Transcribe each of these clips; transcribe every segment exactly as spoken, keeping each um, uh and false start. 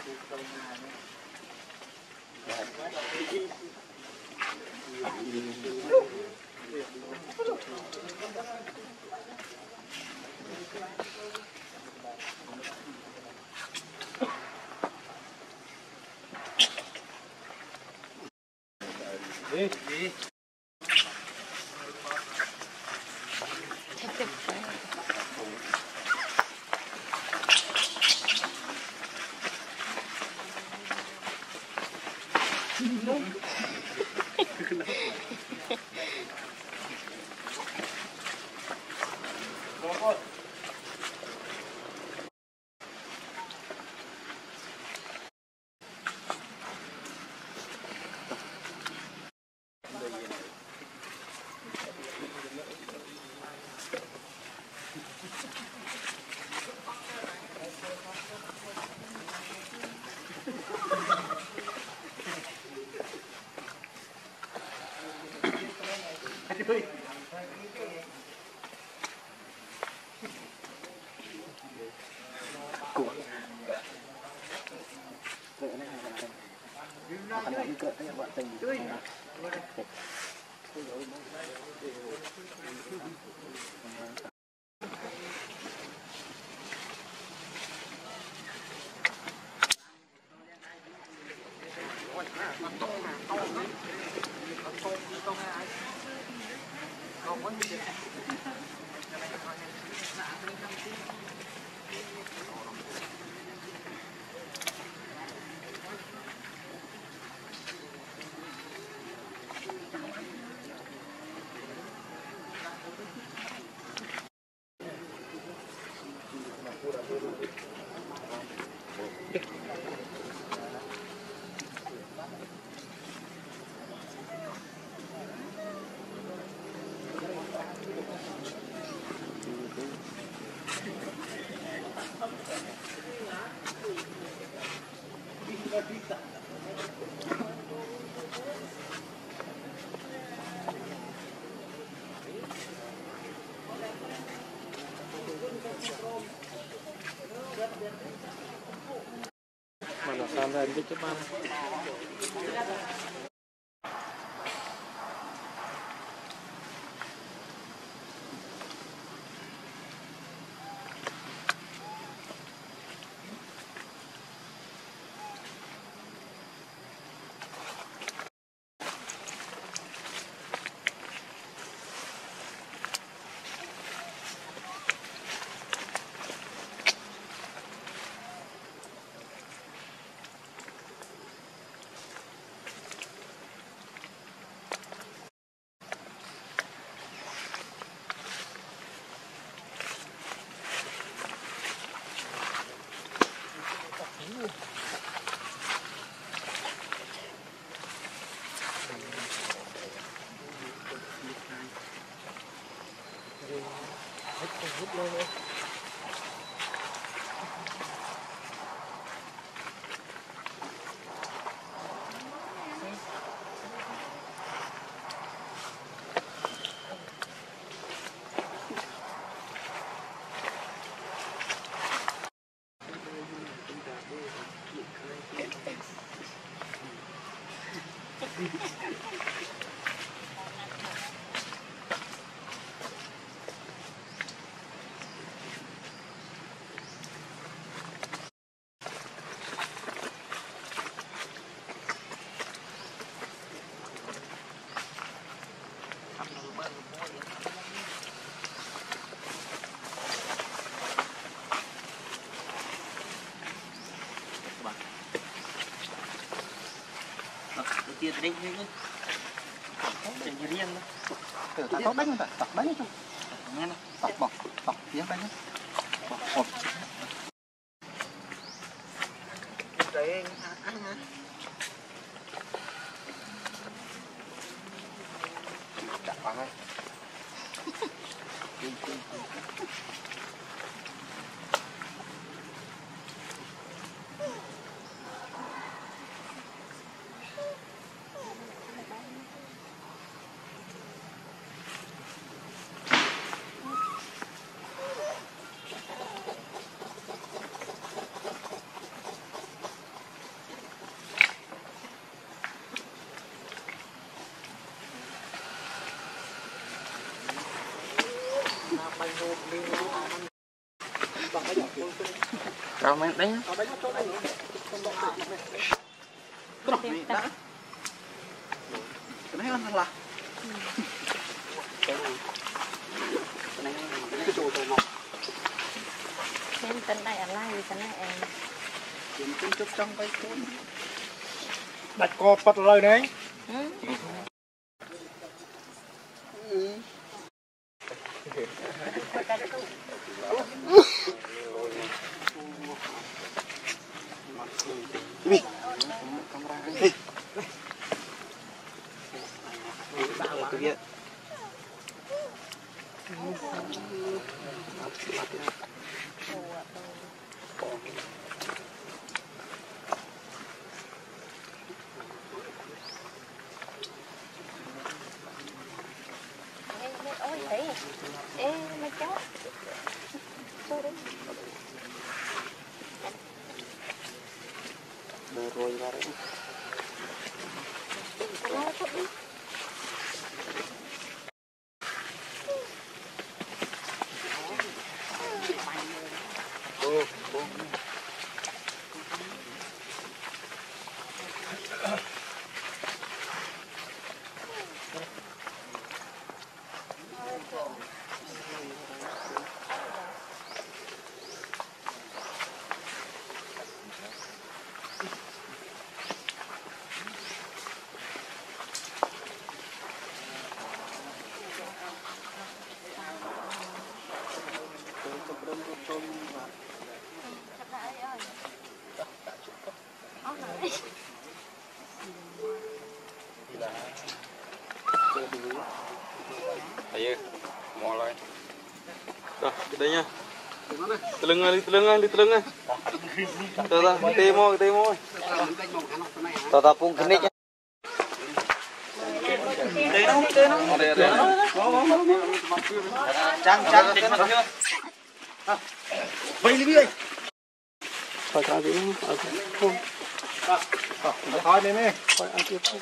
Đi, đi. Mana sana ini cuma kia thì đi đi đi đi riêng đó ta có bánh không ta tập bánh không nghe nè tập bọc tập tiếng bánh bọc hộp đấy ăn hả chặt vào ngay Rồi mày đánh. Cái này ăn là. Em tên này là gì tên này em. Kiếm chút chút trong bay cuốn. Đặt co bật lời đấy. Ừ. Đi. Đi. Tôi biết. Ôi thấy. Ê mấy cháu. Tôi đi. Được rồi ra đấy. Nó tốt đi. Ô, ô. Ayo, mau lagi. Dah, kita nya. Telung ali, telung ali, telung ali. Dah, dah, temo, temo. Tao tao cũng cái nick. Trăng trăng trên mặt chưa? Vây đi đi. Thôi cho đi không. Thôi lên đi. Thôi ăn tiếp thôi.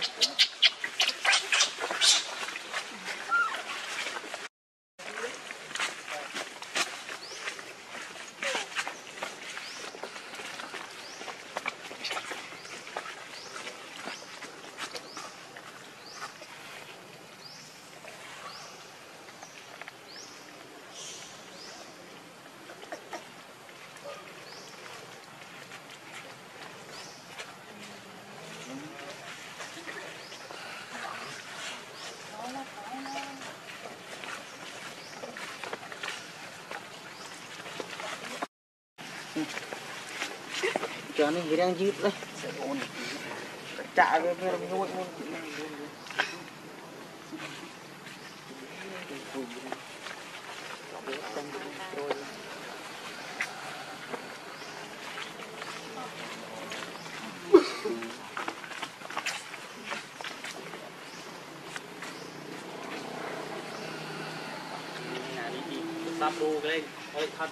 Cho nên cái đang dứt đấy, chạy về về làm nuôi luôn. Sắp đu cái lên, ôi thật.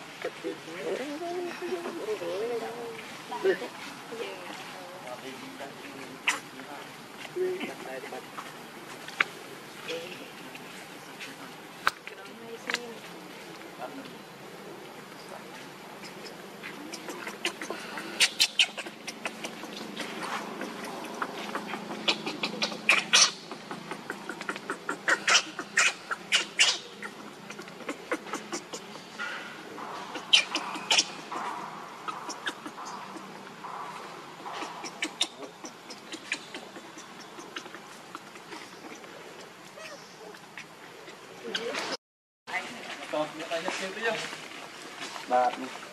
Bà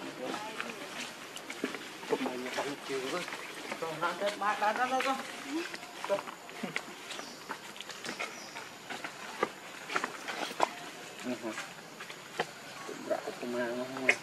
cục này nhiều bằng chiều thôi. Còn nó chết ba đá đó đó. Ừ hả. Cũng rạ cũng mang nó không.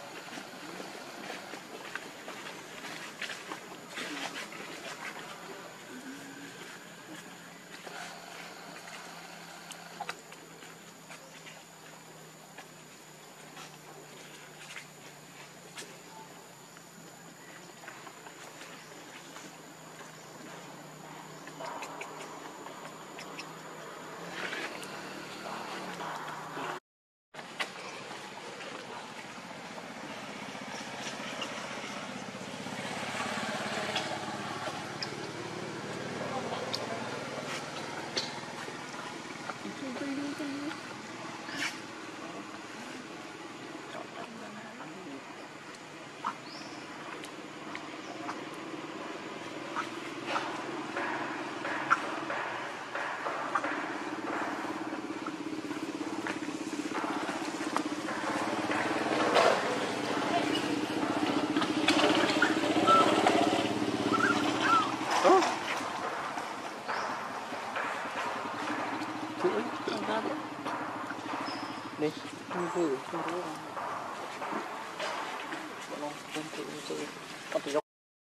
đi không vừa không vừa bọn nó không chịu chơi con thì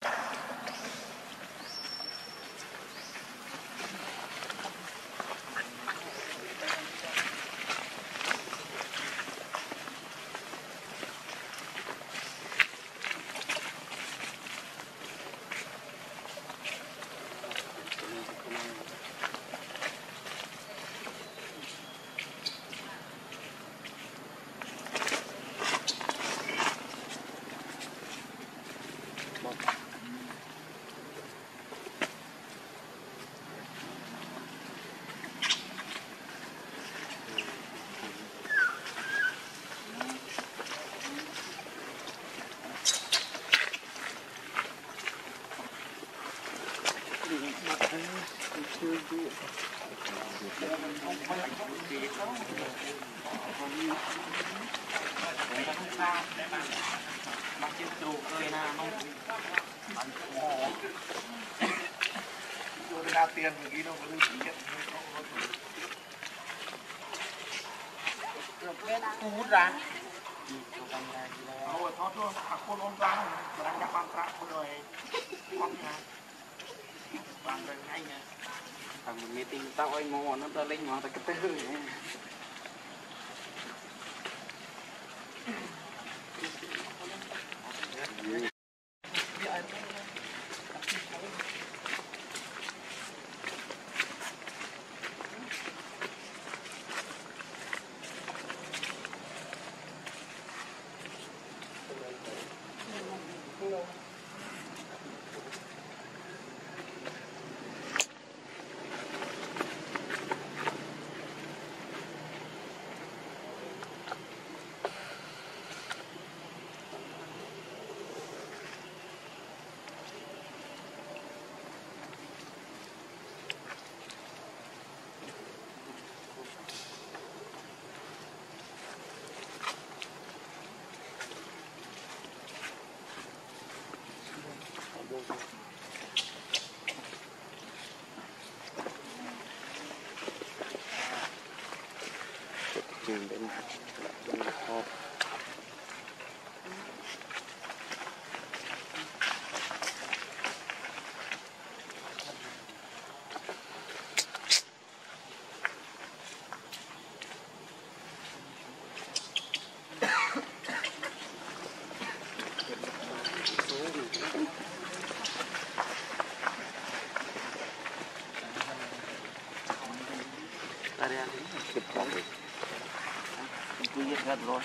tiền gì đâu có tiền hút ra thôi thoát luôn học con ôm ra mà đang gặp bạn ra rồi con nhà bạn rồi ngay nè thằng mình nghe tin tao ơi mò nó ta lên mò ta cái tên trường để mà hộp kịp rồi tôi hết rồi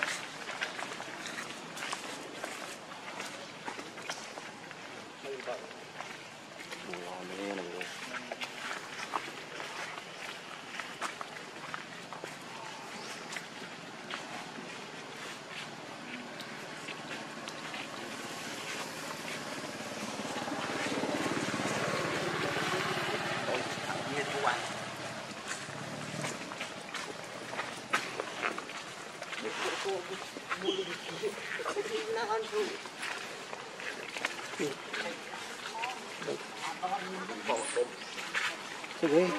cái gì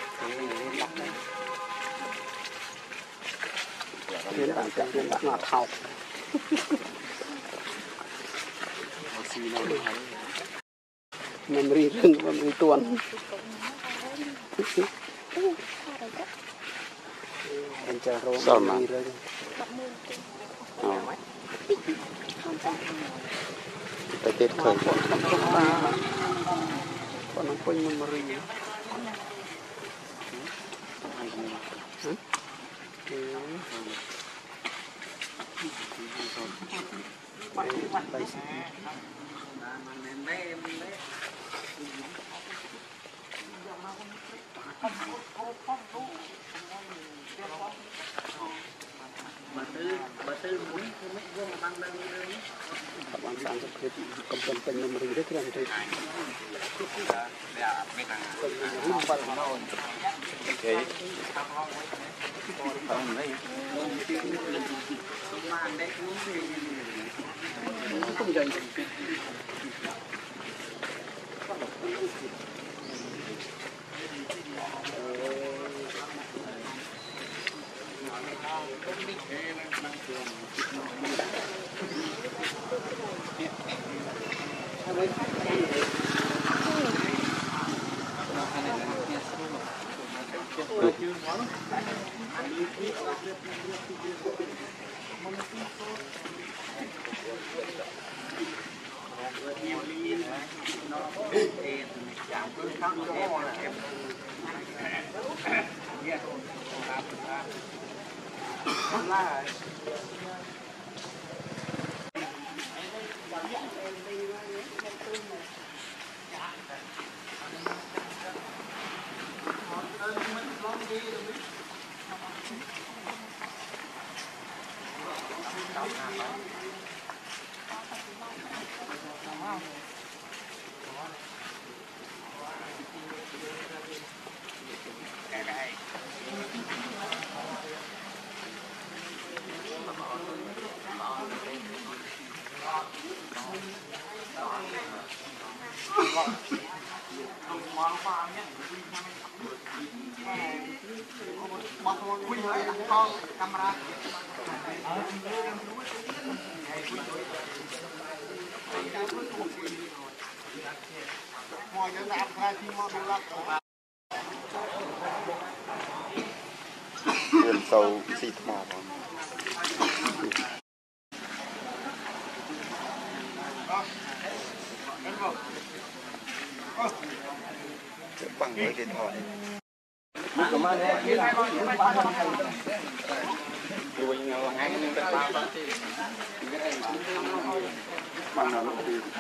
đến bạn chẳng đến bạn ngọt học memory rừng memory tuần anh chờ rồi memory rừng tại tết khởi còn nó quên memory bạn bạn sẽ cầm cầm tên memory rất là nhiều okay không dậy vườn sâu xịt mò bằng với điện thoại bằng là lúc đi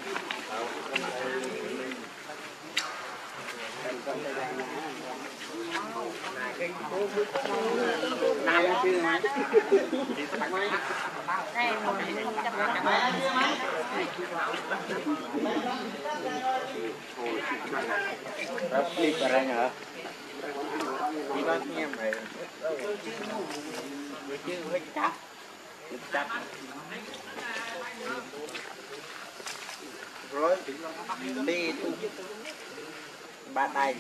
Này, một không trăm Rất đi vào đây hả? Đi vào nghe mày Người chứ hơi chắc Chắc Rồi Đi Ba tay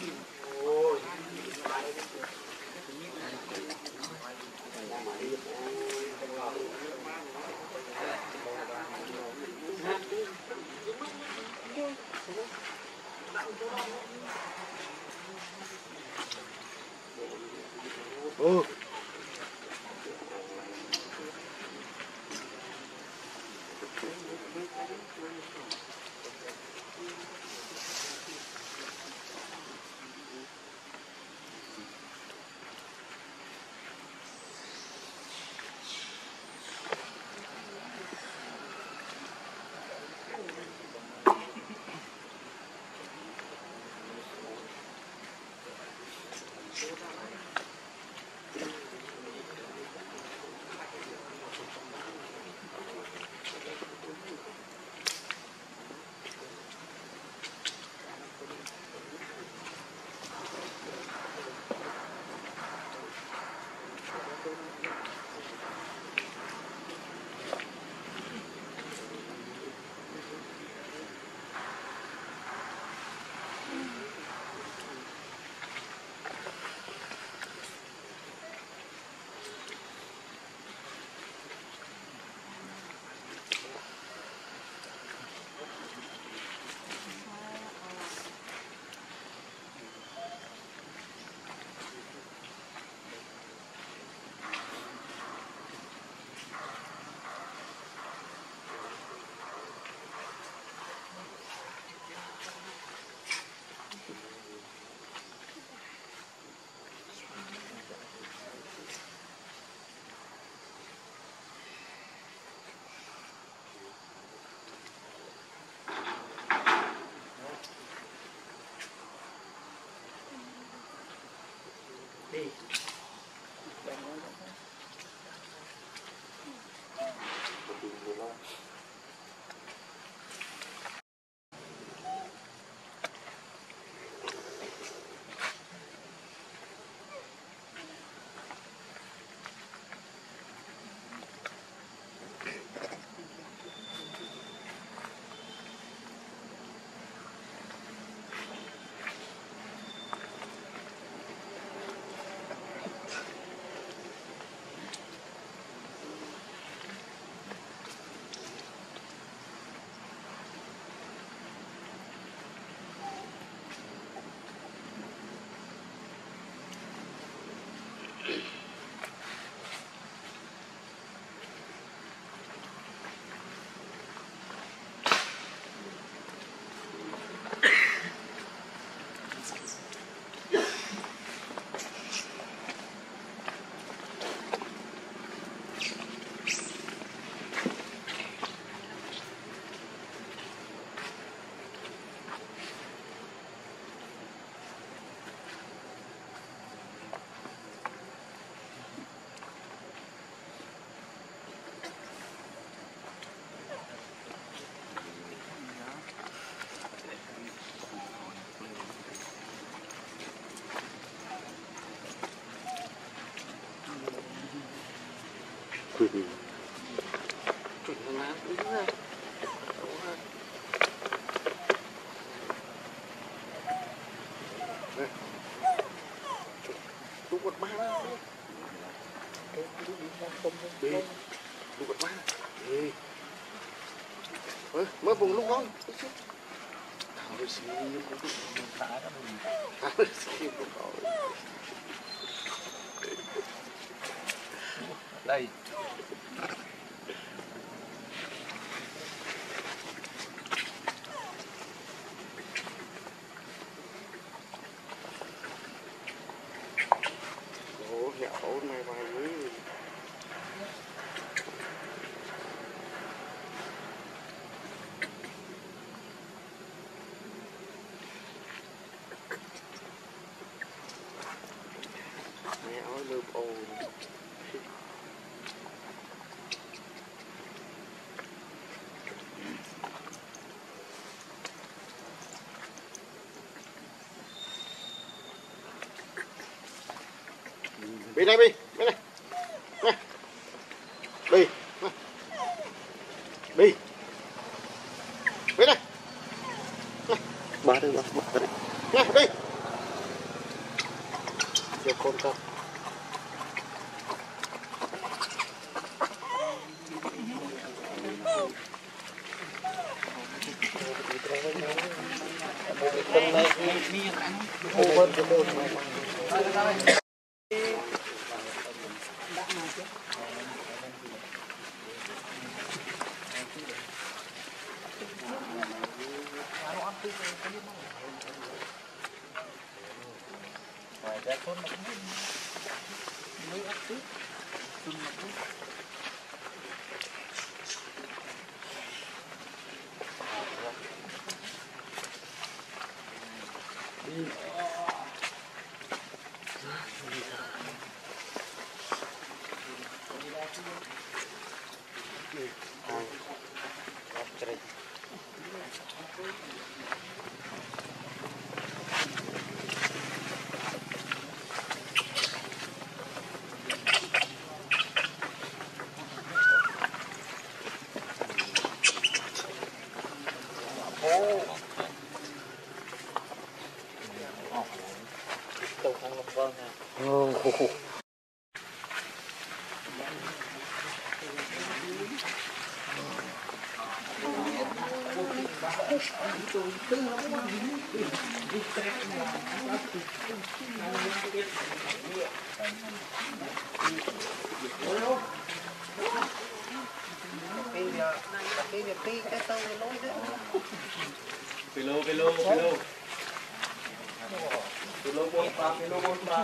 Ừ. Chuẩn là má đúng rồi. Đúng một má đó. Đi. Đúng một má. Đi. Mới vùng lúc đó. Thôi xí Thôi xí đây. Ủa dạo này vài miếng. Mẹ ơi lượm ồn. Bên này bên bên này nè đi đi bên này ba đây ba ba đây nè đi cho con con con này đi ô bên cái bên ngoài ra con nó cũng mấy áp tiếp từng mặt luôn đi oh. Kilo, kilo, kilo. Kilo bốn ba, kilo bốn ba.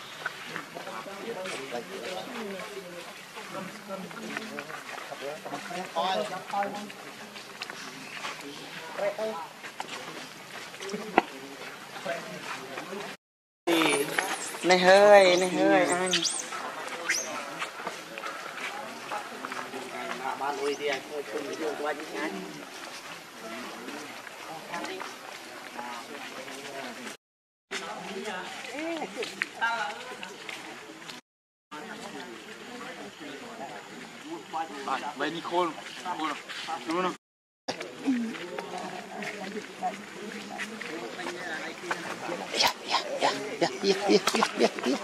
Này hơi, này hơi anh. Bạn ơi đi anh ơi, không được qua những cái. Vậy đi khôn, khôn đúng không? Dạ, dạ, dạ, dạ, dạ, dạ, dạ, dạ.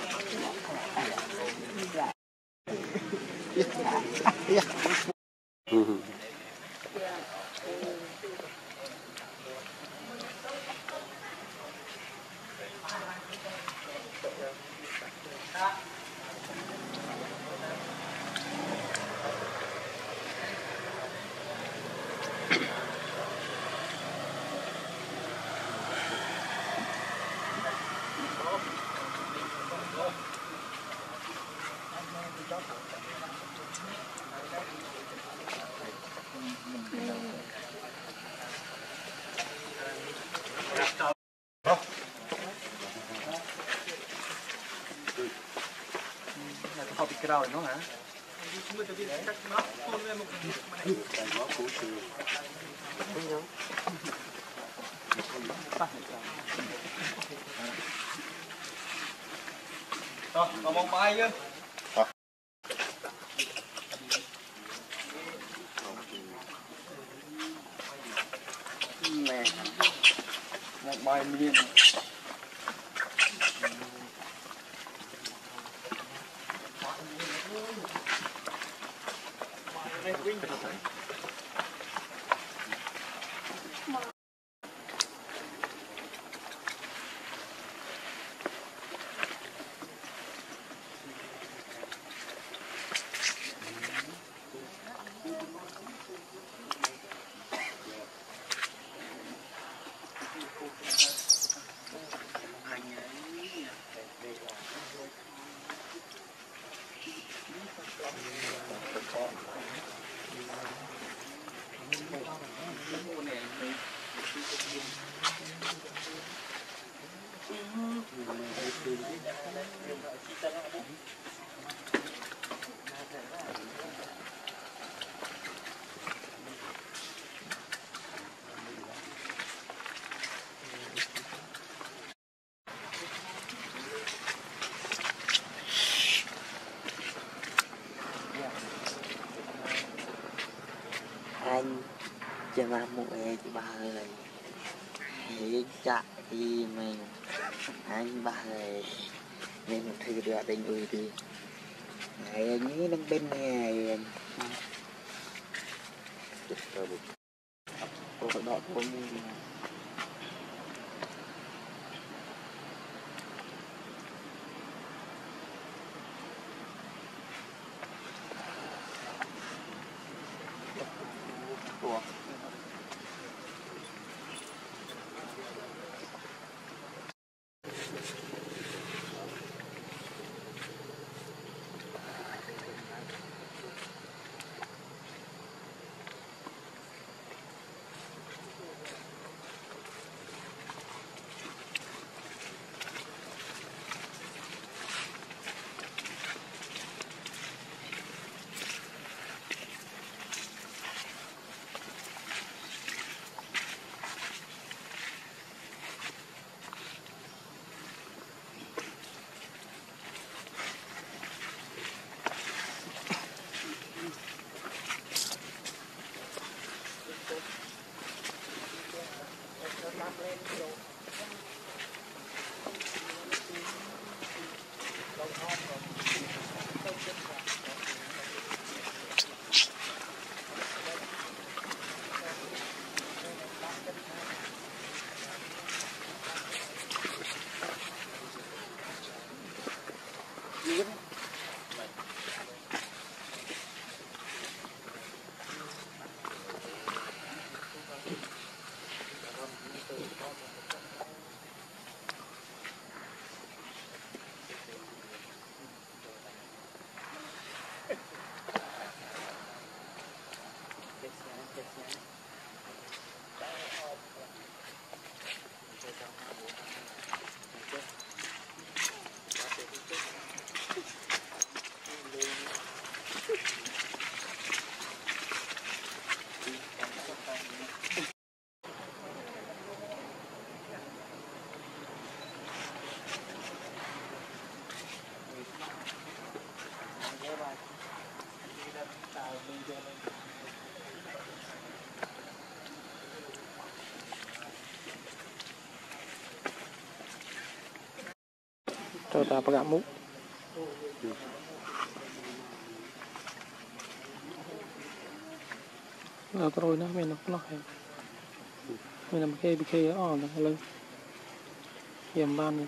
Dạ, dạ. Họ bị cái nó hả? Rồi, còn một bài chứ. bài miên anh cho ba mua e cho ba ơi thì chạy thì mình anh ba ơi nên một thứ được anh ơi đi này anh ấy đang bên này cô phải đọt cô mua cho ta pakai muk nó rồi nó mình nó nó hay mình làm cái bị cái ở đó lên hiểm ban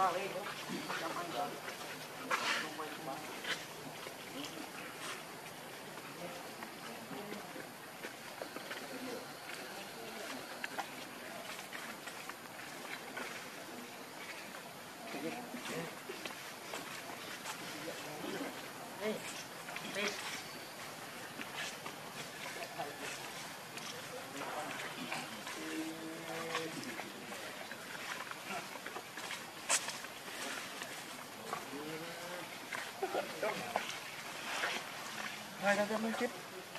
Hai ra cho mình chết.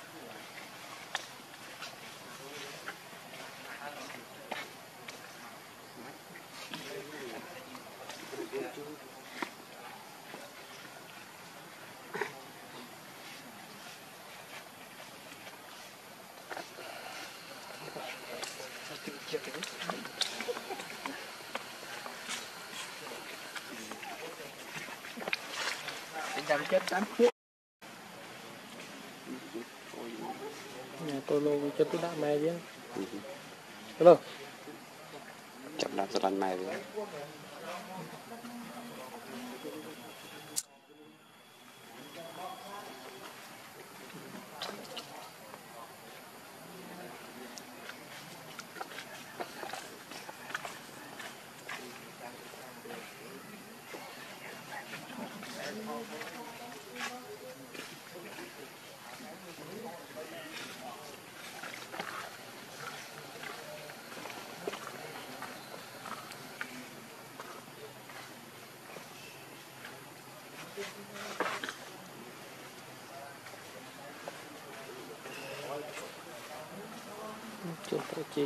Đâm chết tám phút. Nhà tôi luôn cho tôi đã mẹ chứ. Hello. Chậm đạp rất lành mày vậy. Chưa phải chi.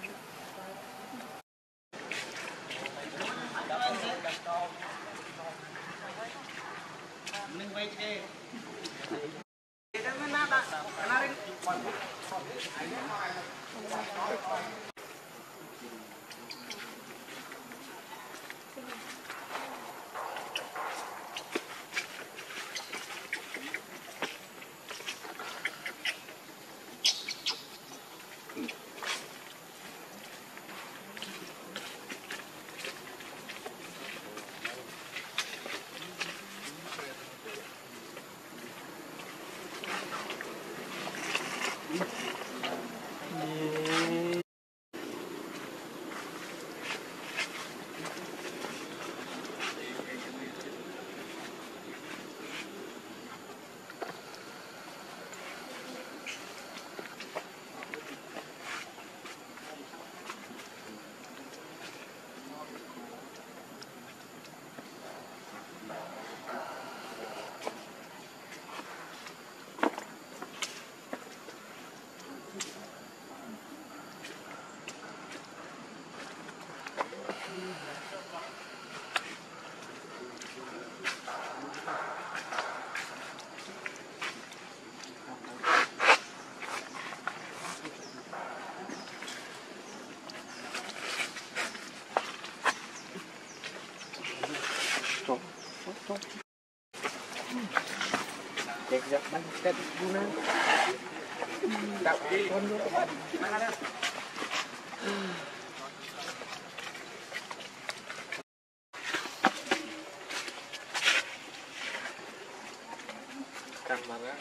Cek giật bánh kết luôn á. Đọc đi con luôn. Kamera.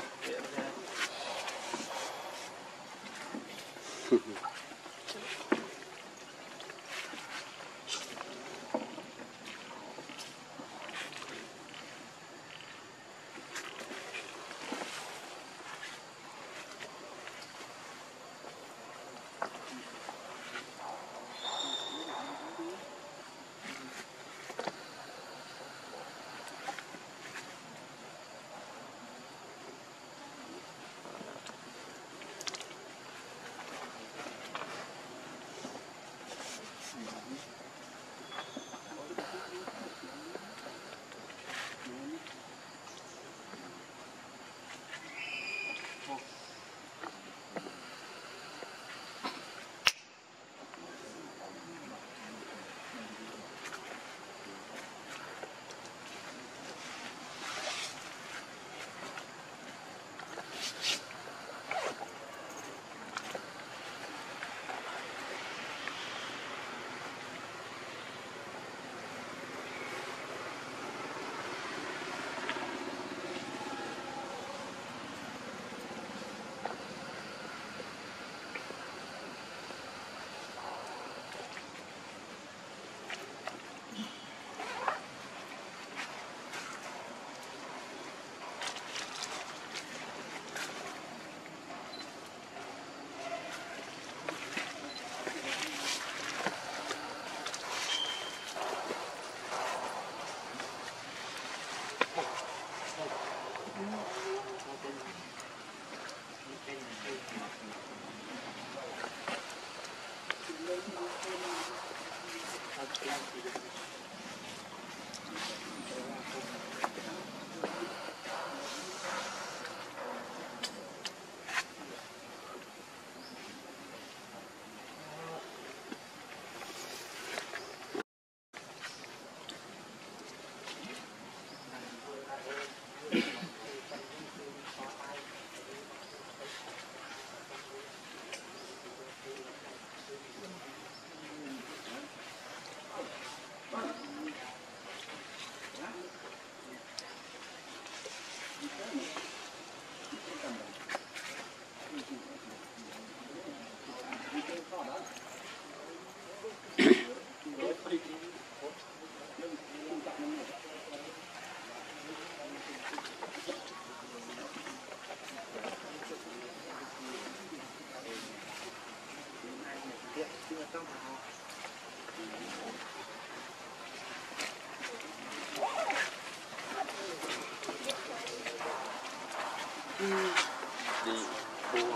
đi cua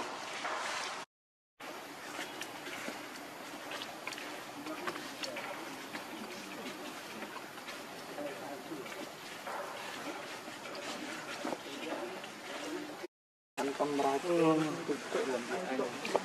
anh con ra chứ tự tự làm anh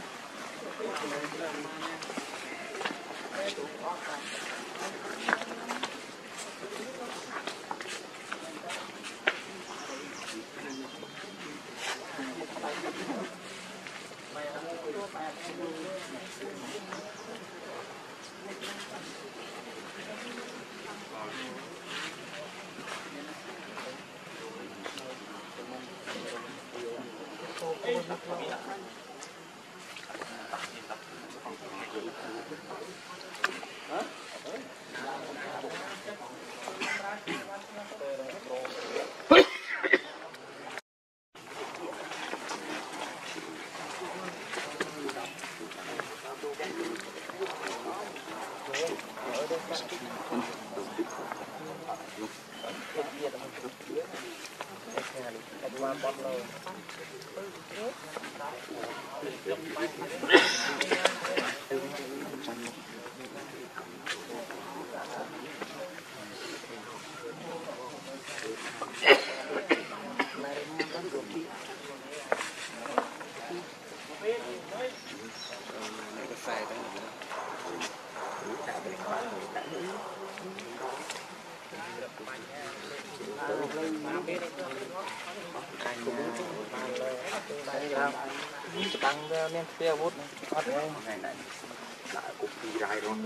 tăng nên kia bút này này lại cục đi dài luôn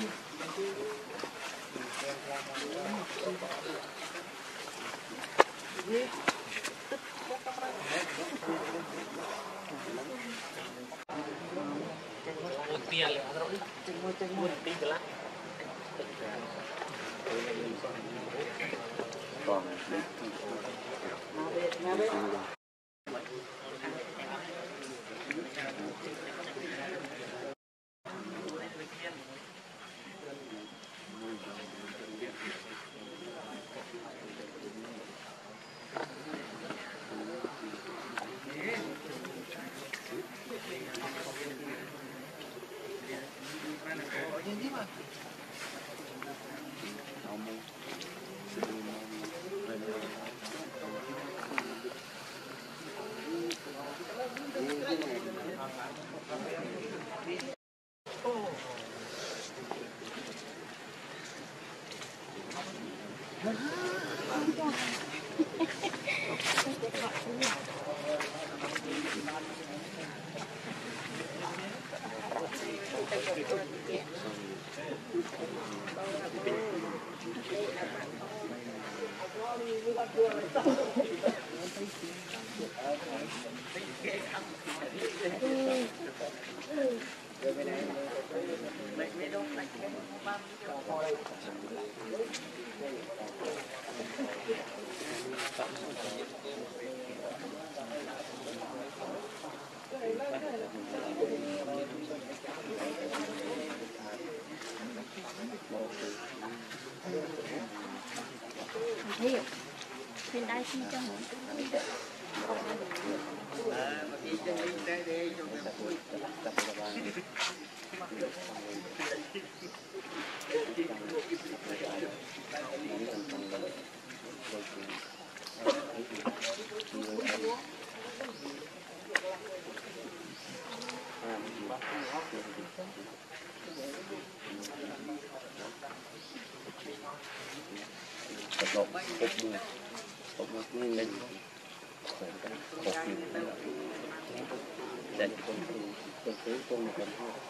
còn bên đây xin cho mình Hãy subscribe cho kênh Ghiền Mì Gõ để không bỏ lỡ những video hấp dẫn. lột hộp mưa hộp mưa lên lên hộp mưa lên con con thứ con một con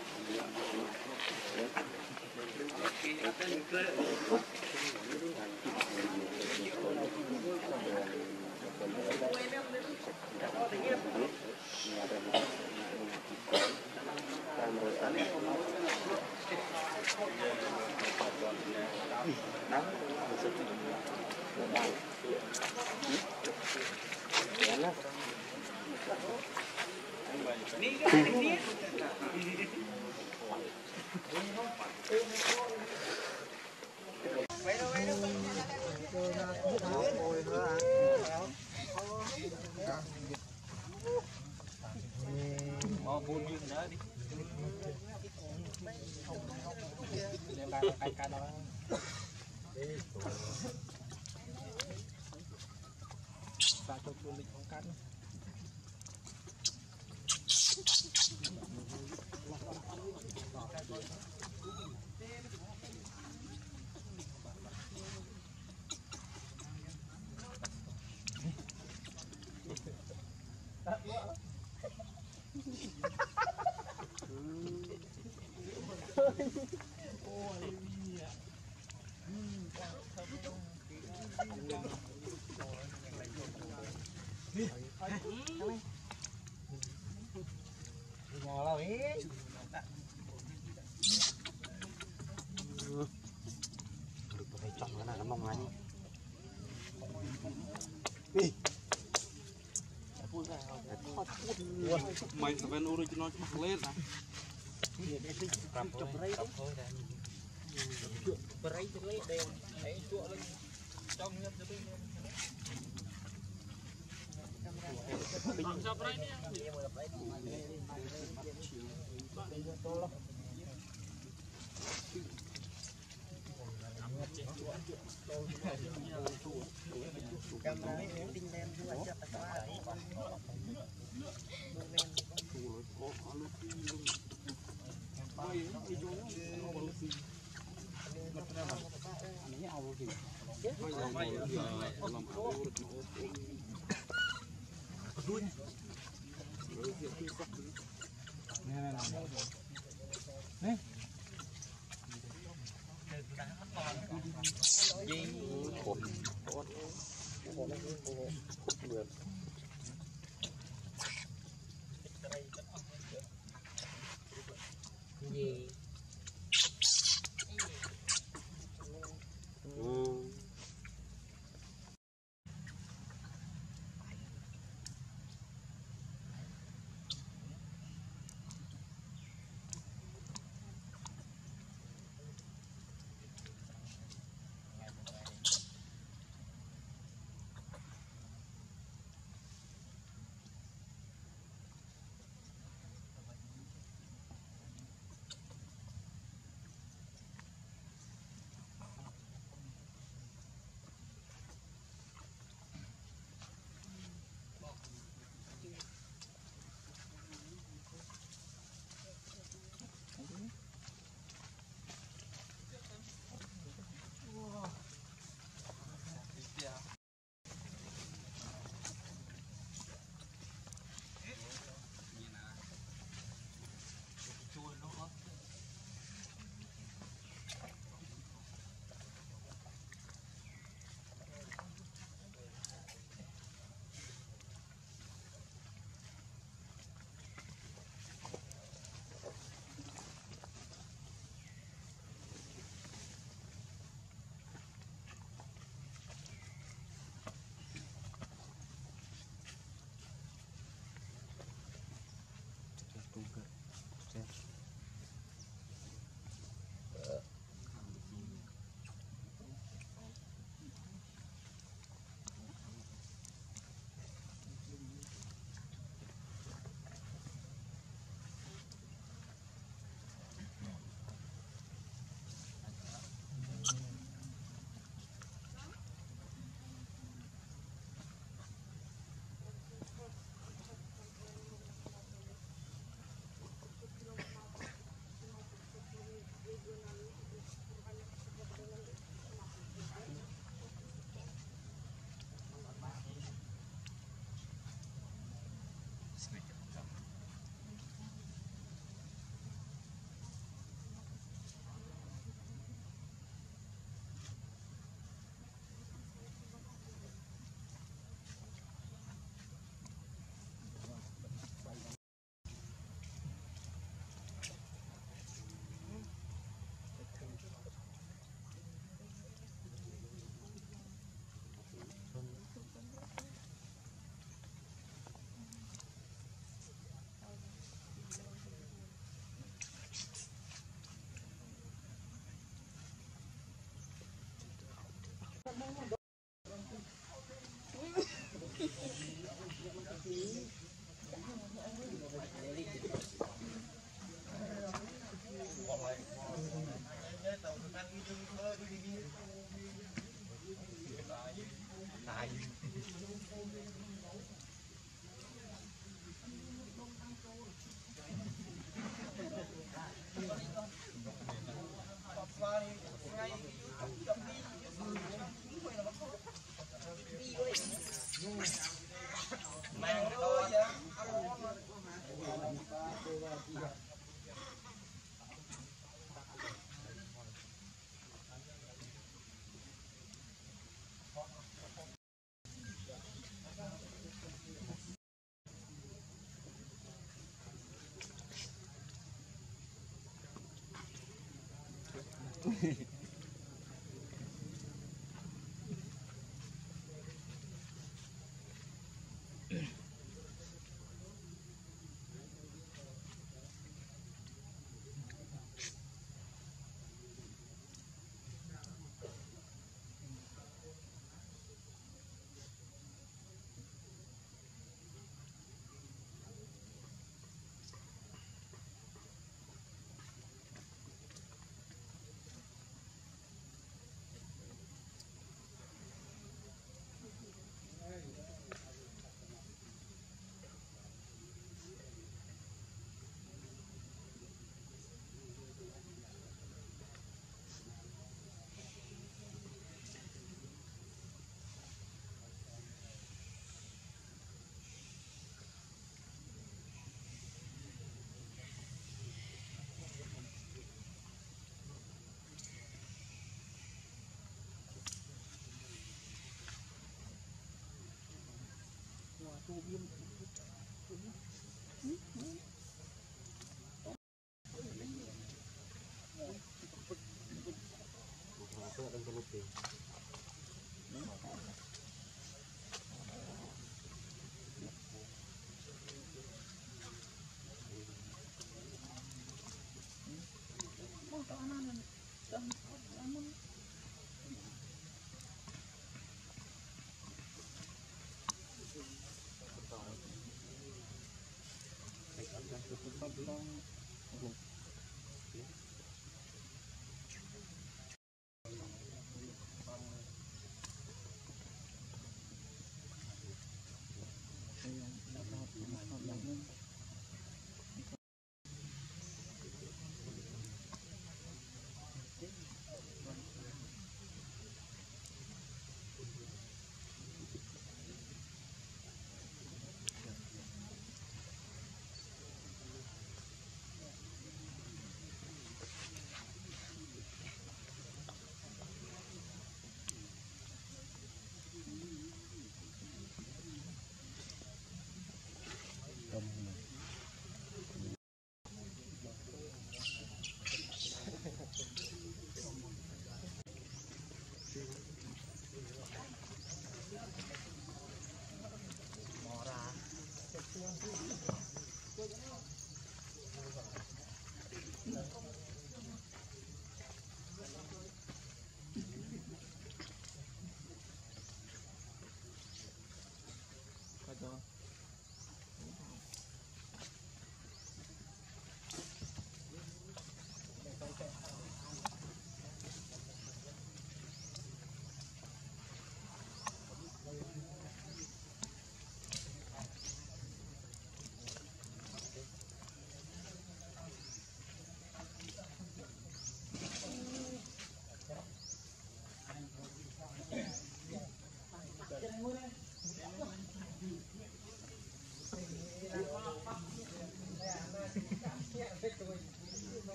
mày sẽ bên original cho bạc lên à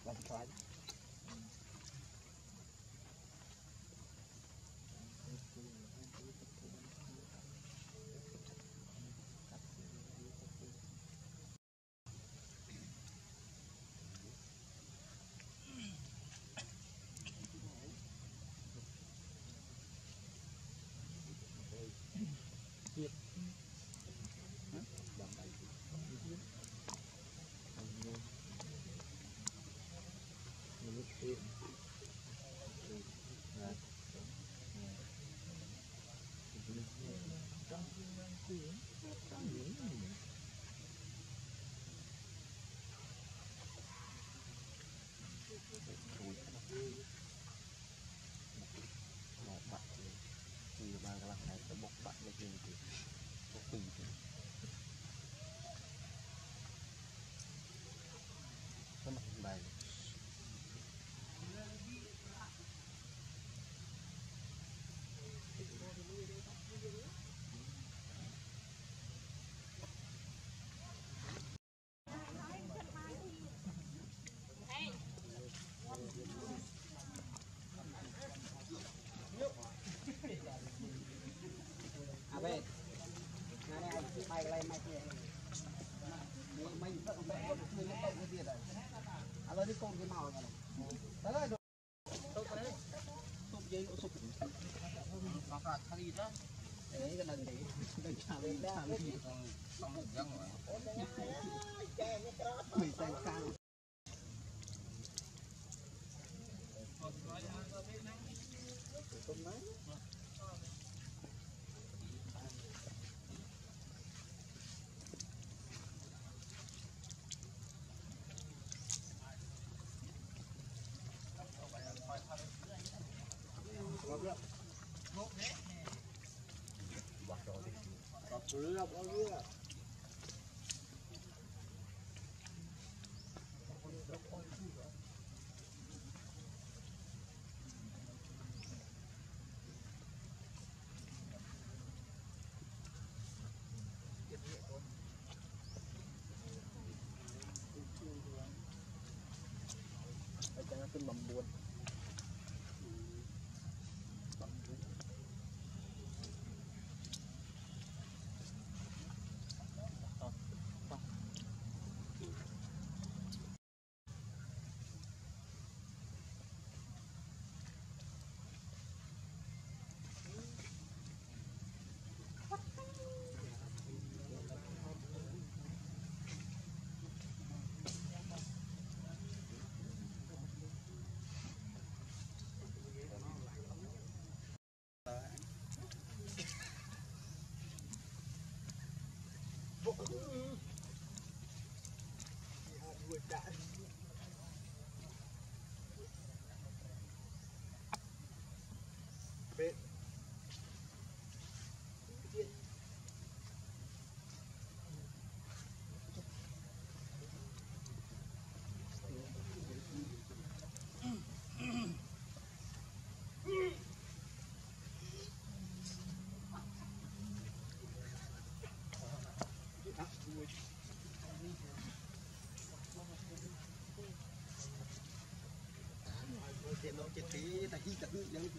Làm xoay. À về. Này này anh bay lên mai kia. Mình phải phải có người nó cộng cái gì đấy. À rồi đi con cái màu này. Tới rồi. Tốt đấy. Tốt dây nó sụp. Nó phạt thay đó. Đấy cái lần đấy. Đừng chạm lên chạm lên. Xong rồi răng rồi. Mình sang sang. Không nói. Jangan tu membuat Chuyện nó chết tí, tại khi tận dân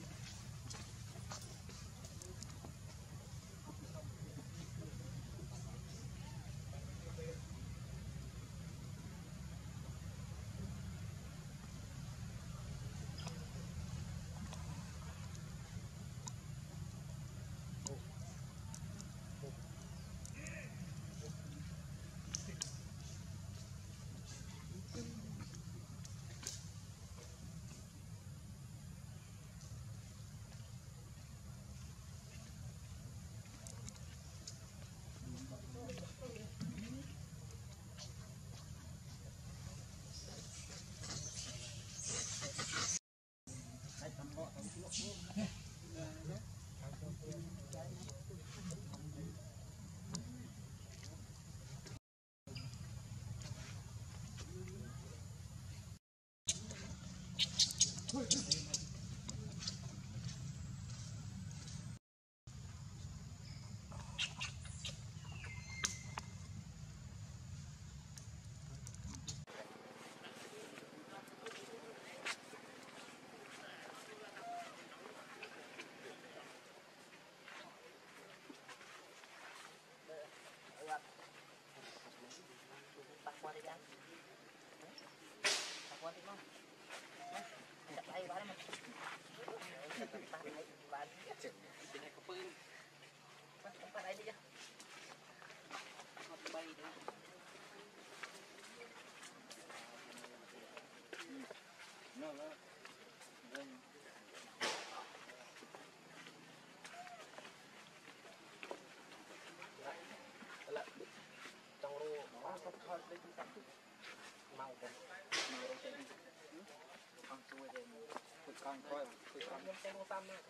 trong lô nó không thôi lấy chúng ta màu cái màu cái con chui thì thịt con coi thịt con nhân trên tâm nữa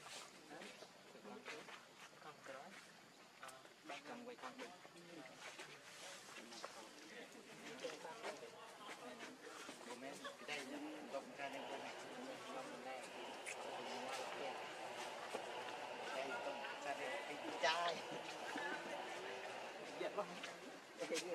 con cái đó trong quay con bố mẹ cái đây rộng ra nên bố mẹ rộng này đây rộng ra đây cái chai giật không cái gì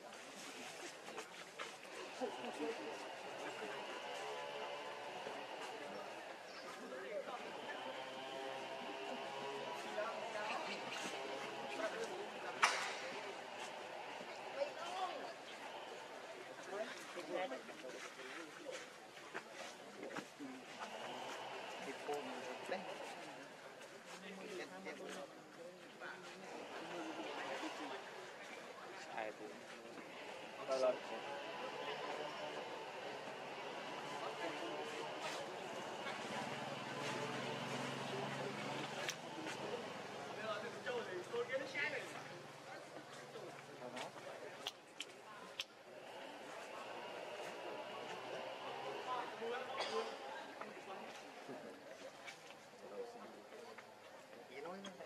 thì phun đấy ai cũng rồi rồi gì nói nữa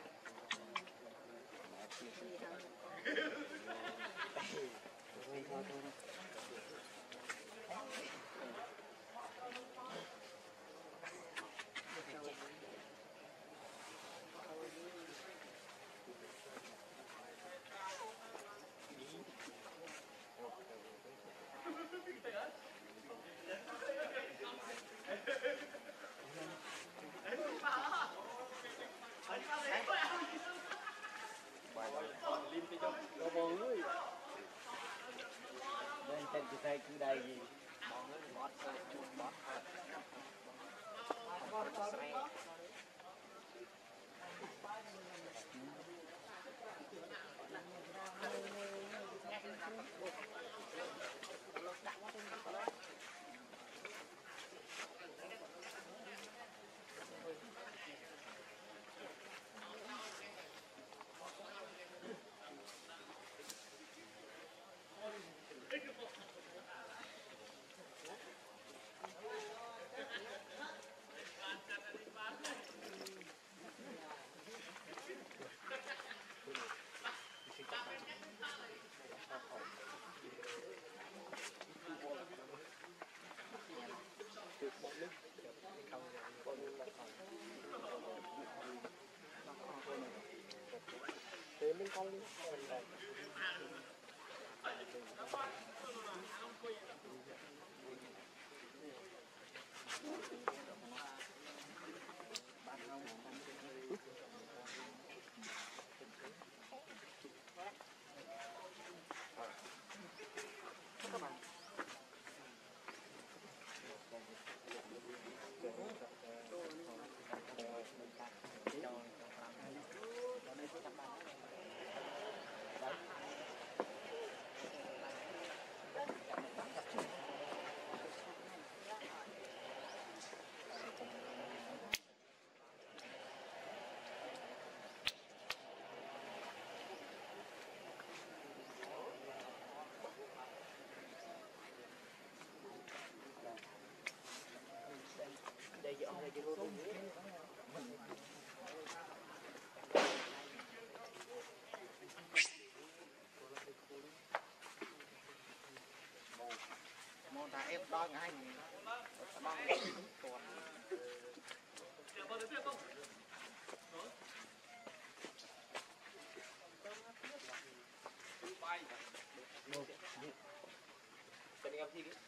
có bông ơi bên trên cái tay cứ đây gì mọi người bót chuột bót thế mình không đi đây giờ đây giờ luôn món ta ép đo ngay mong tuần cái này làm gì đấy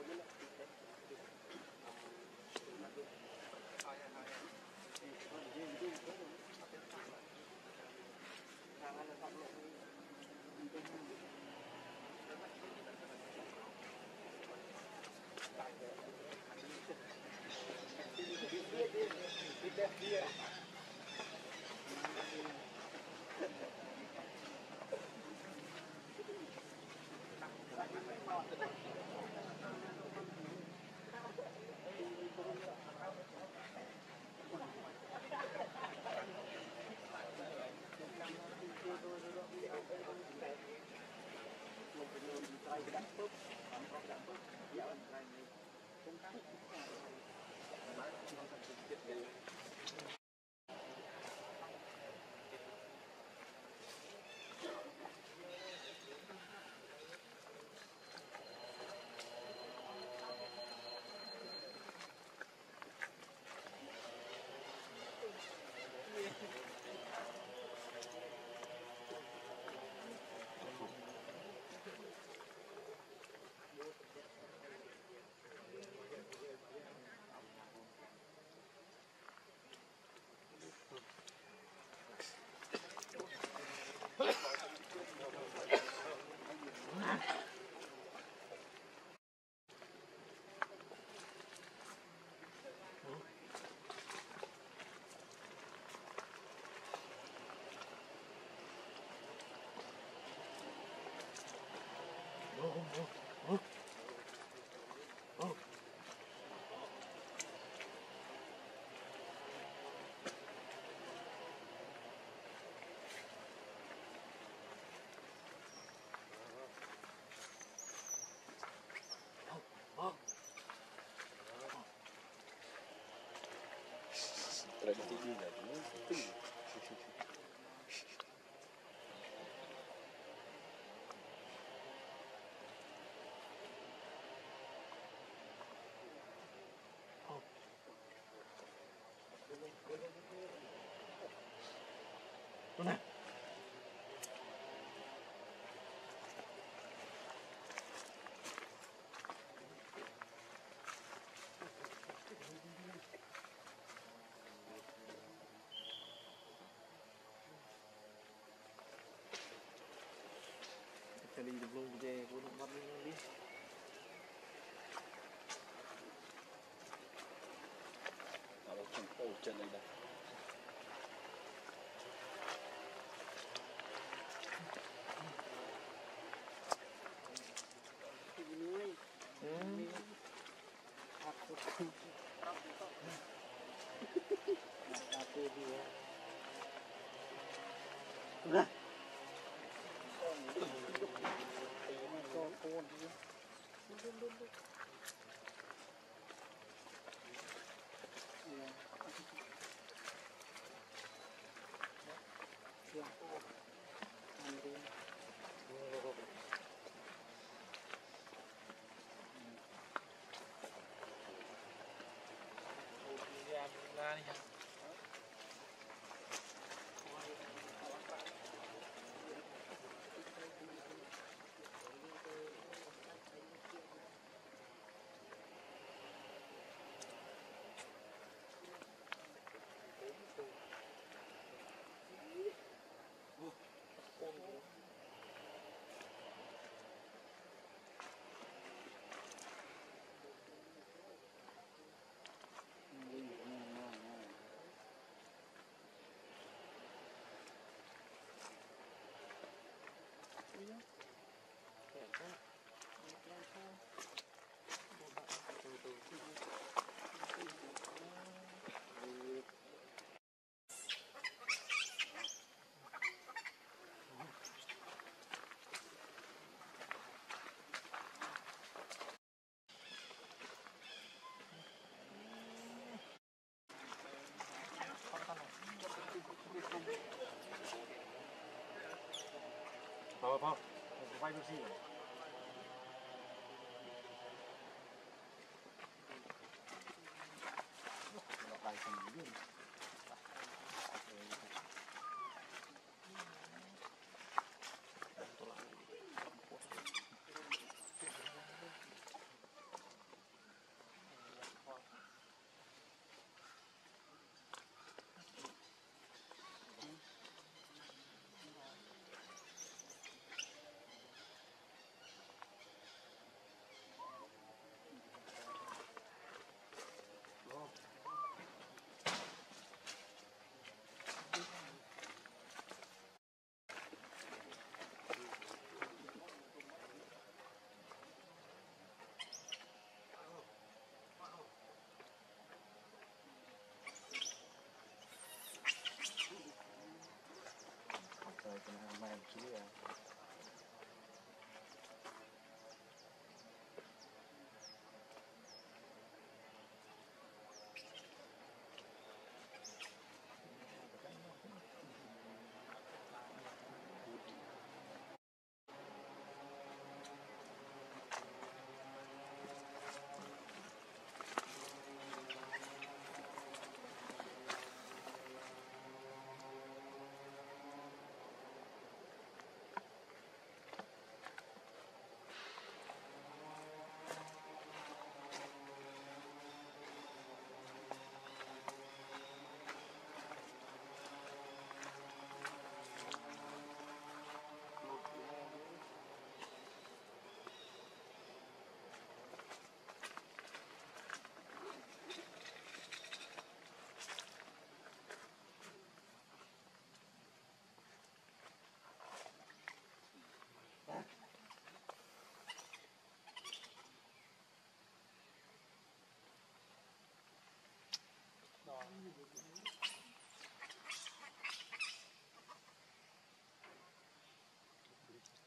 Tradisi juga itu. Kali itu belum gede, belum mati lagi. Kalau kumpul hujan dah. Ini, ini, aku, aku dia. Udah. Con đi. Apa apa? Vai no sino. Kalau kayak sendiri.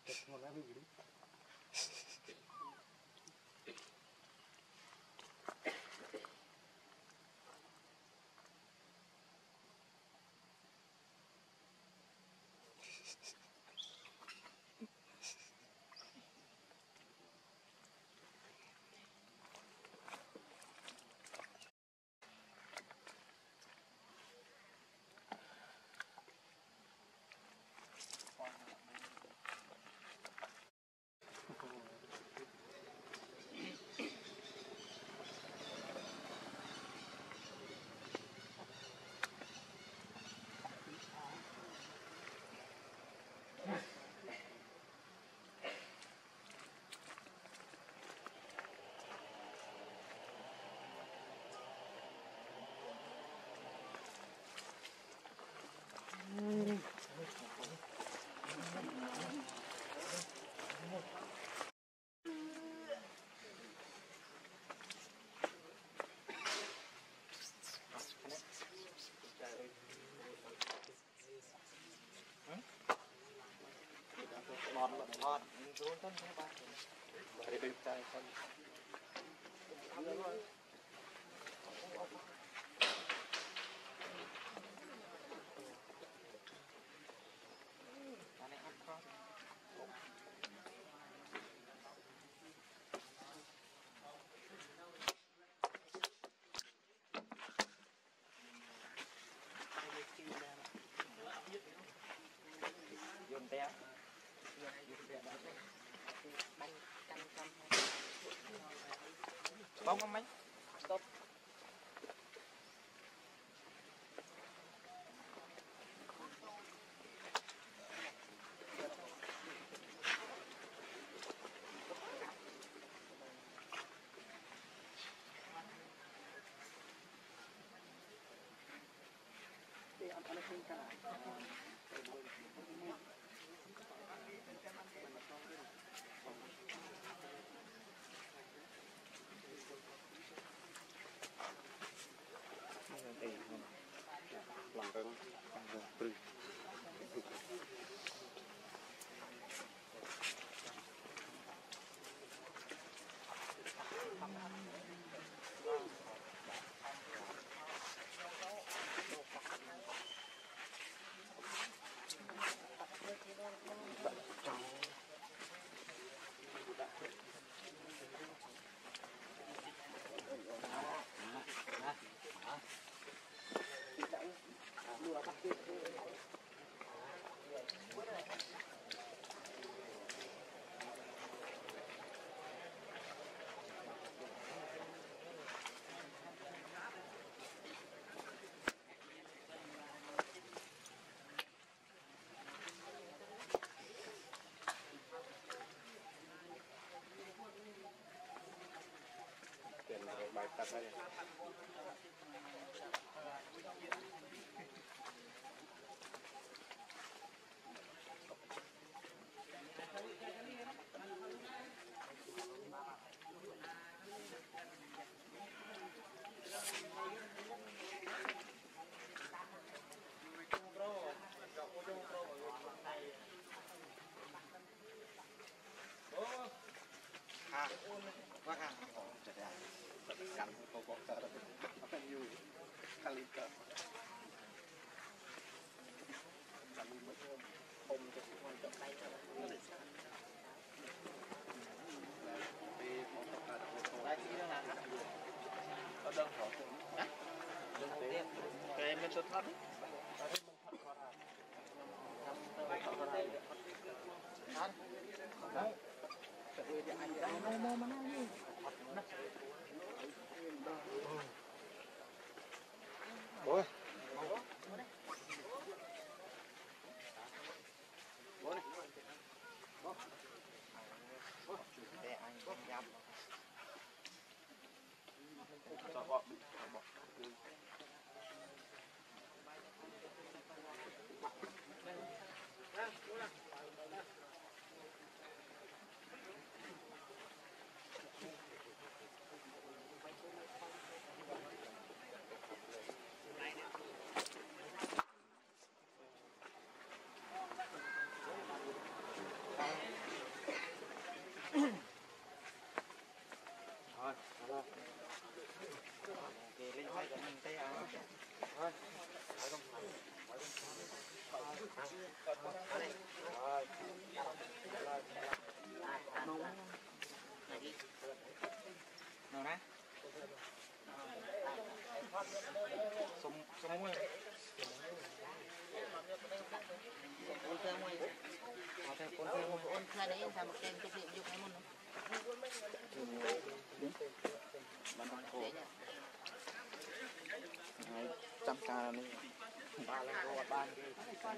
Ngon lắm, ngon. Rốn thân thế ba. Để đi tay thân. Anh ấy ăn con. Dùng té. Bông không mấy? Stop. Để ăn ăn thêm cả. Lòng rừng, lòng rừng rừng. Tiền bài tập đây. À, quá à, oh, jadi kan pokok cara apa you kali ke kali macam om ke semua tak baik đi một tập là một bài thi đó là ở đâu họ cũng cái mình tự thoát đấy ôi bố này bố bố để anh nhắm cho bọn bọn Kì lên hai cái mình tay áo. Thôi. Hỏi không phải. Hỏi không phải. Rồi. Rồi. Nông này đi nào nè Sum sum mua. ôn thơ môi Có thể con thêm một ôn thơ đấy sao một kem chụp điện chụp cái môn nó bạn đang khổ. Đấy, trăm ca này Ba lần rồi ban đi.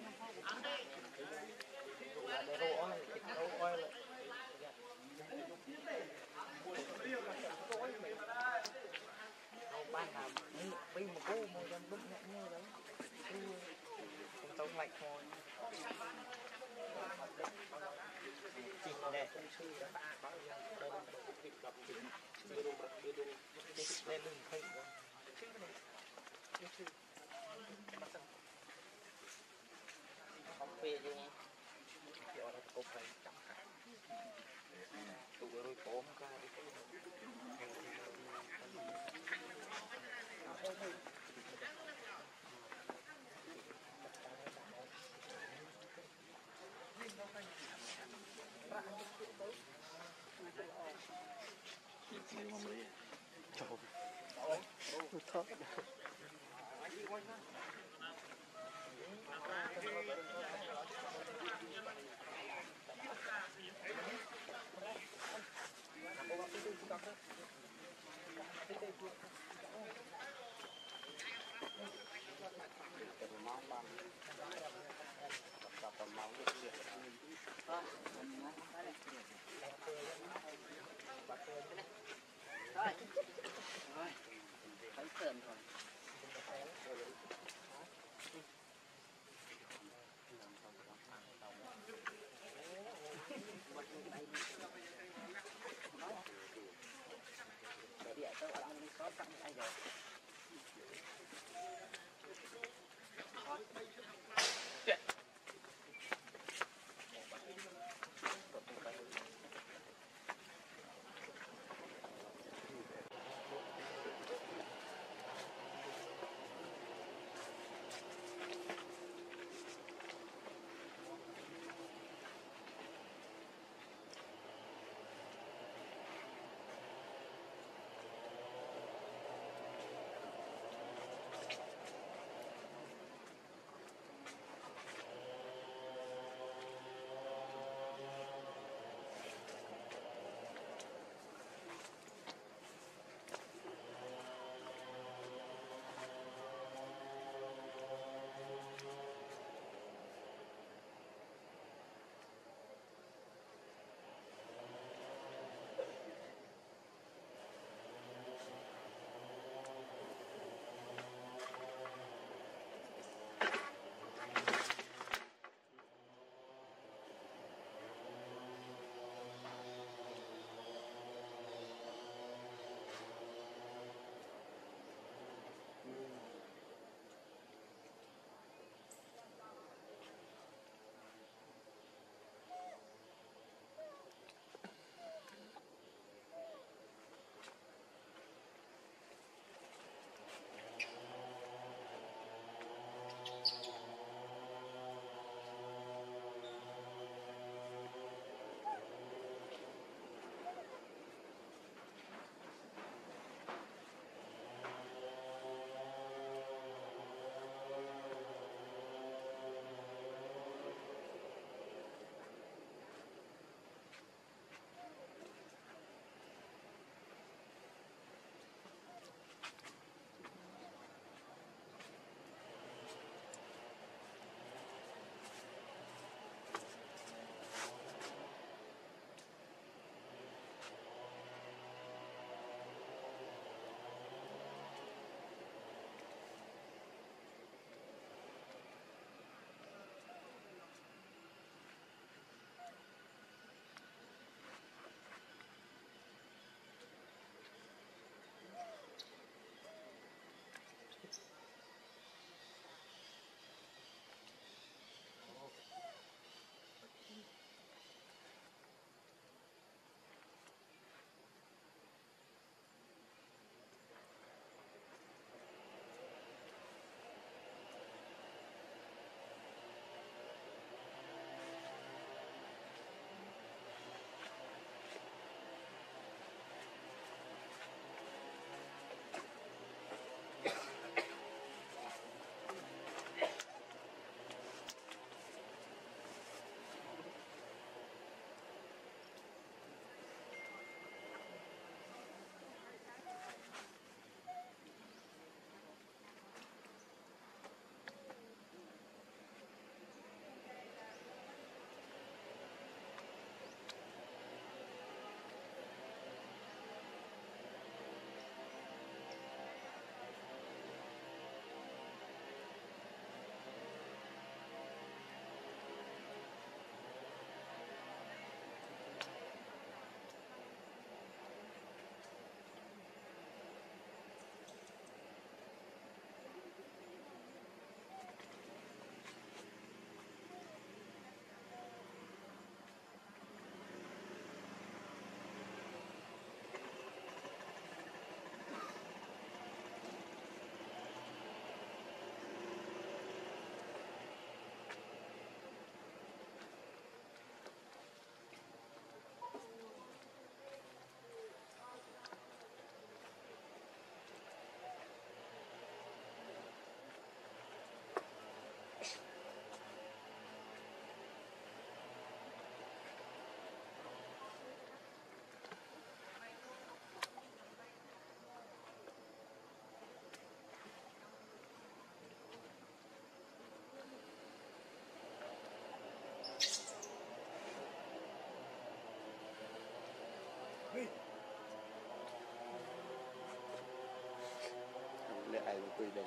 Để rô oi, rô oi lại. Đâu ban làm bây một cô một dân bức nhẹ như đấy. Không tông lạnh thôi. Chỉnh này không sư đó. Lên lưng khơi. không phê chứ nghe Kiểu là cục này chậm hẳn. Tụi rồi ốm ra đi. rồi rồi phải sờn rồi địa tôi ăn có trăm ai rồi ai quy định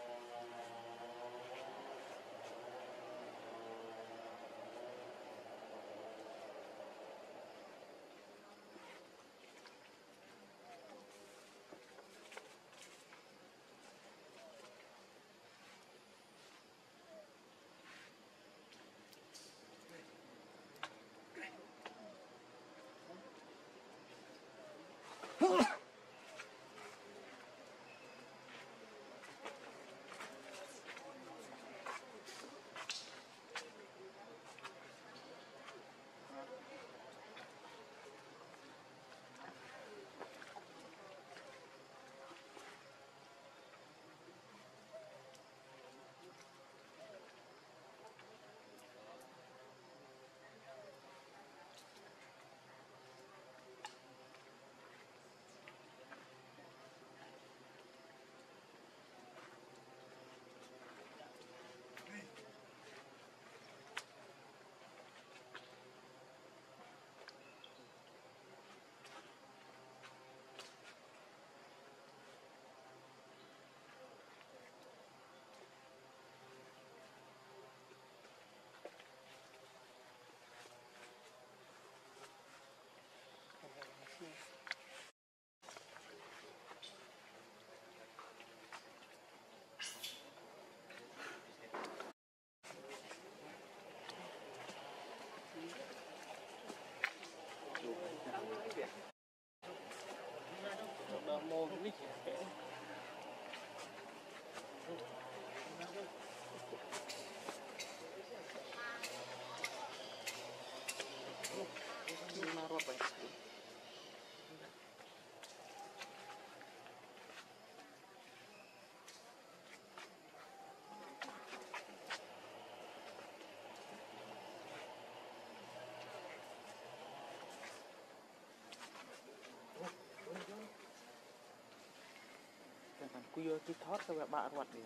Khuya cái thoát cho các bạn hoạt đi.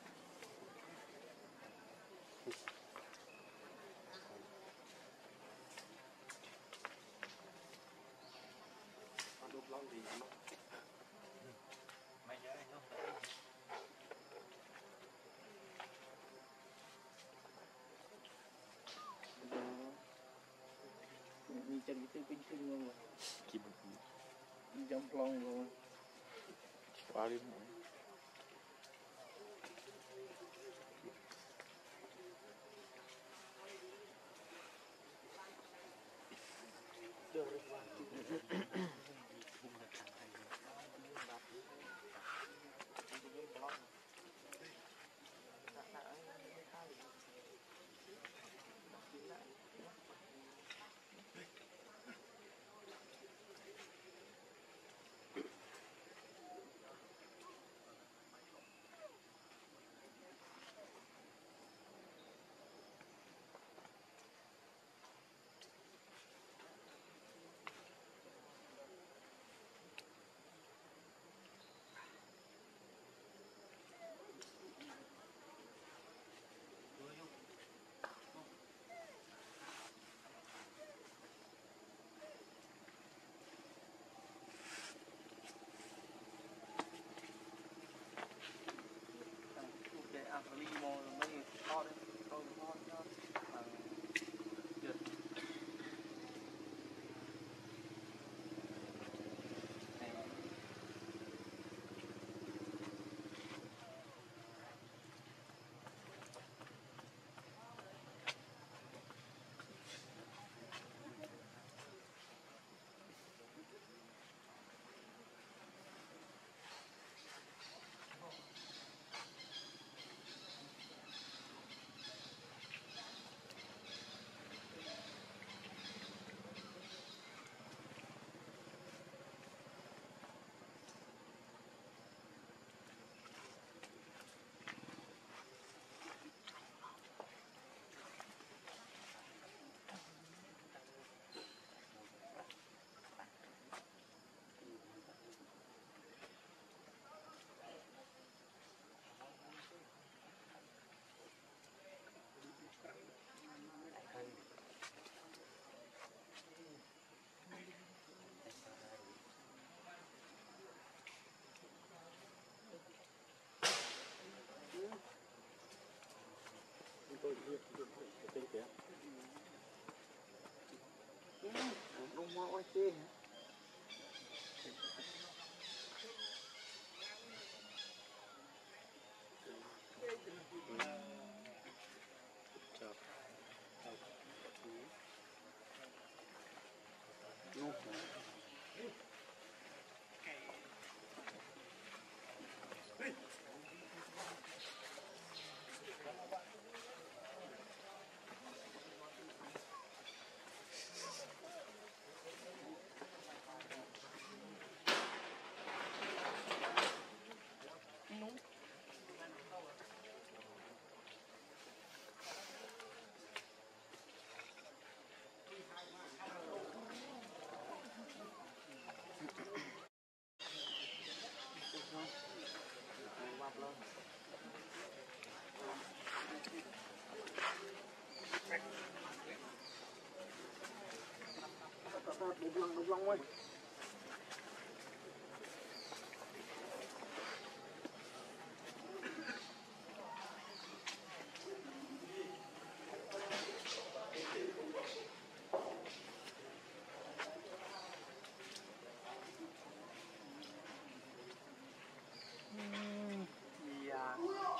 Mình chân cái tinh tinh luôn rồi. Kìm Trong lòng rồi. qua đi. Được rồi. đi chọc đúng lòng đúng lòng ơi dạ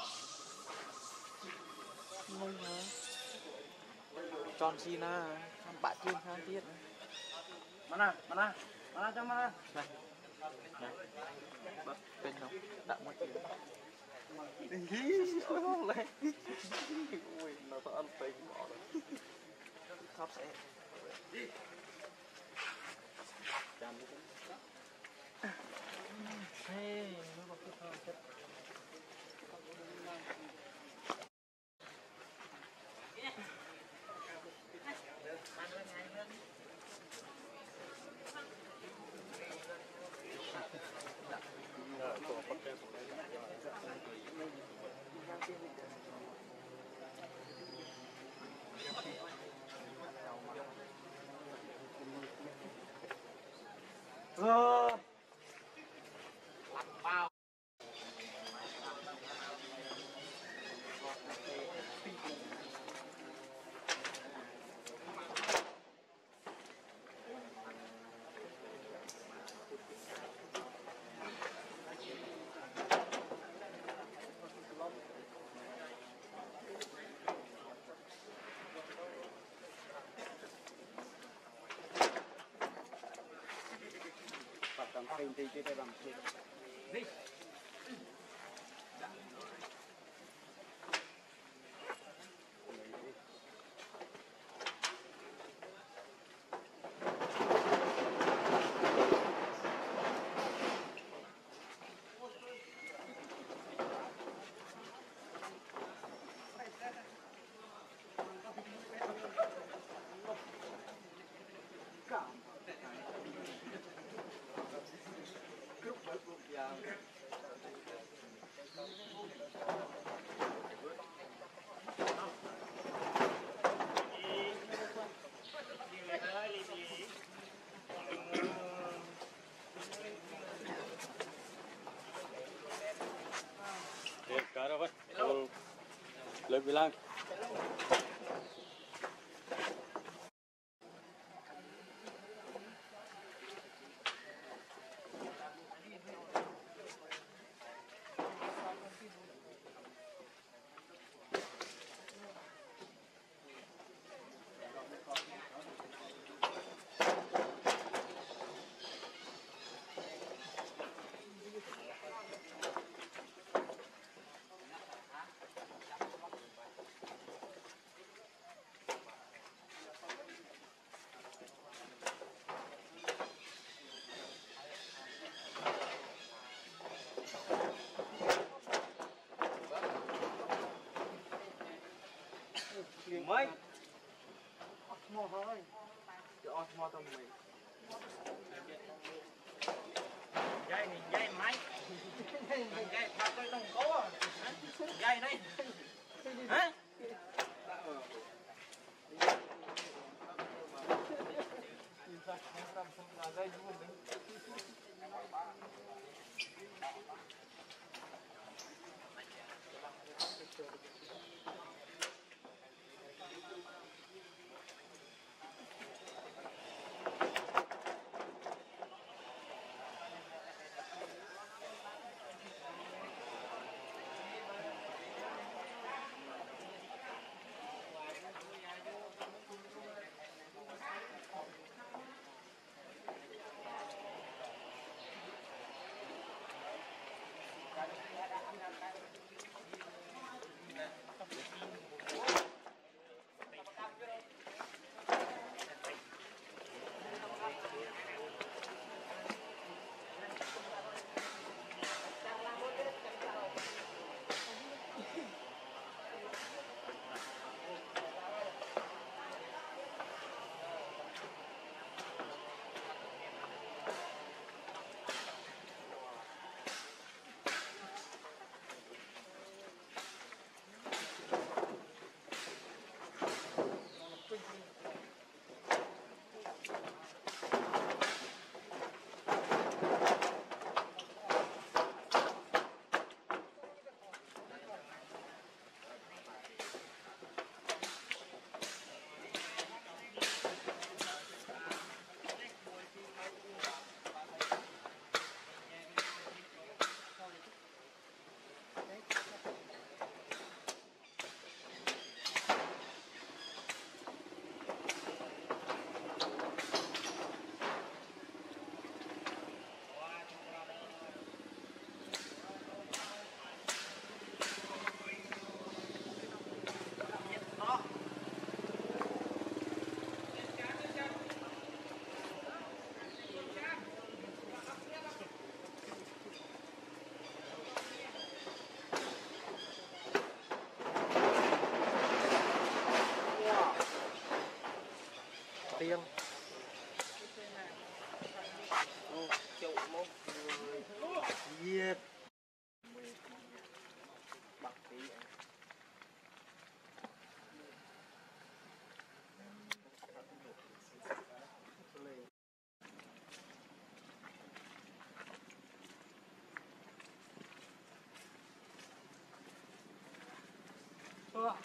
ngon hả John Cena thằng bạn chuyên khang tiết mana mana mana cho mana này này bật bên nó đã mất tiền không lấy ui nó phải ăn tính bỏ rồi khóc sẽ hey nó có cái thằng chết ờ bắt đầu phim thì chơi bằng phim đi cá đâu vậy lấy về lang mấy mò thôi cho mò tao mày dây này dây máy dây thật tôi không có dây này hả Giết. Bạc tí. Ủa.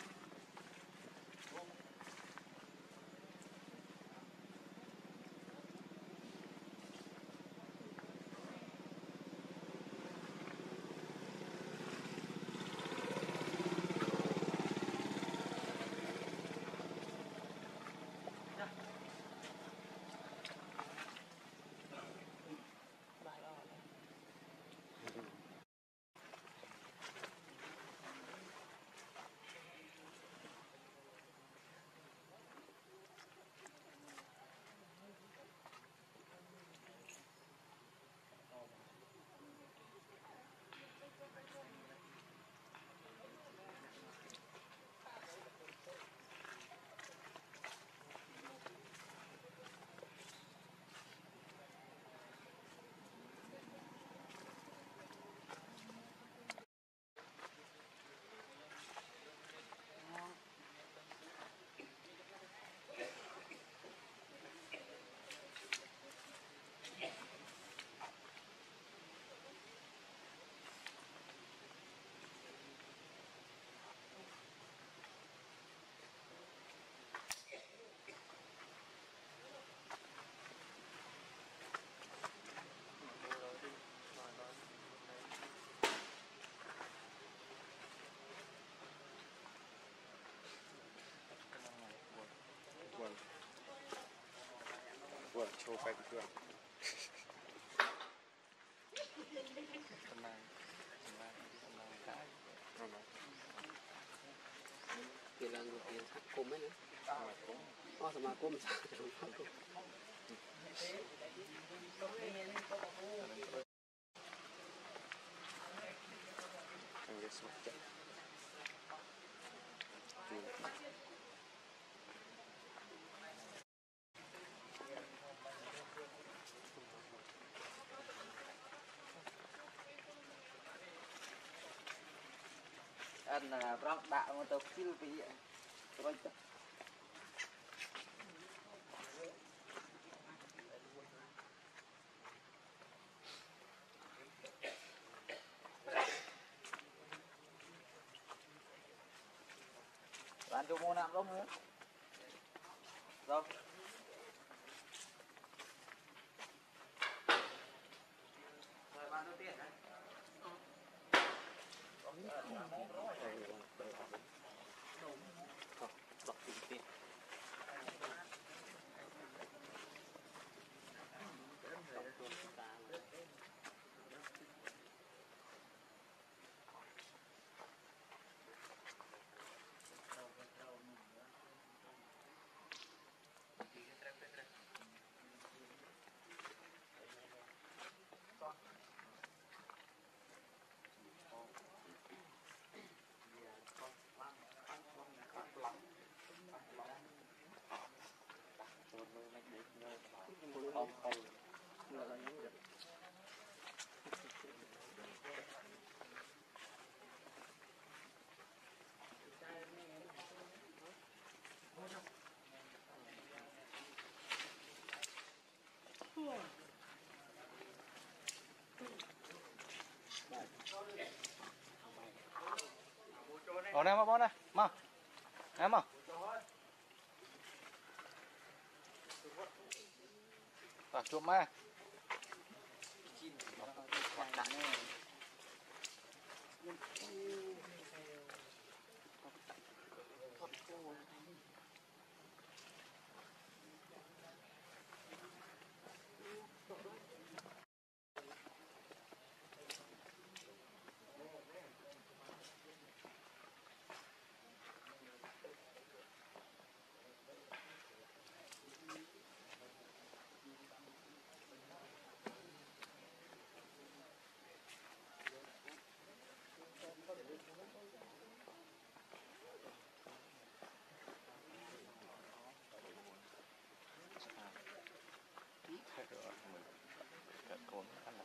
Buồn. Buồn show phải chưa? Hôm nay, hôm nay, hôm nay cái. Kia là người tiền sắc cùm ấy nữa. Mà cũng. Có sao mà cùm sao được không? Thằng cái sụp chạy. Anh là bác đạo mà tao kêu bị rồi bạn cho mua nạm không nữa rồi rồi bạn đầu tiên đấy Bạc tí tiền. Không, không. Ở đây mà bón này, mà. Em mà. Tạc chuột mai.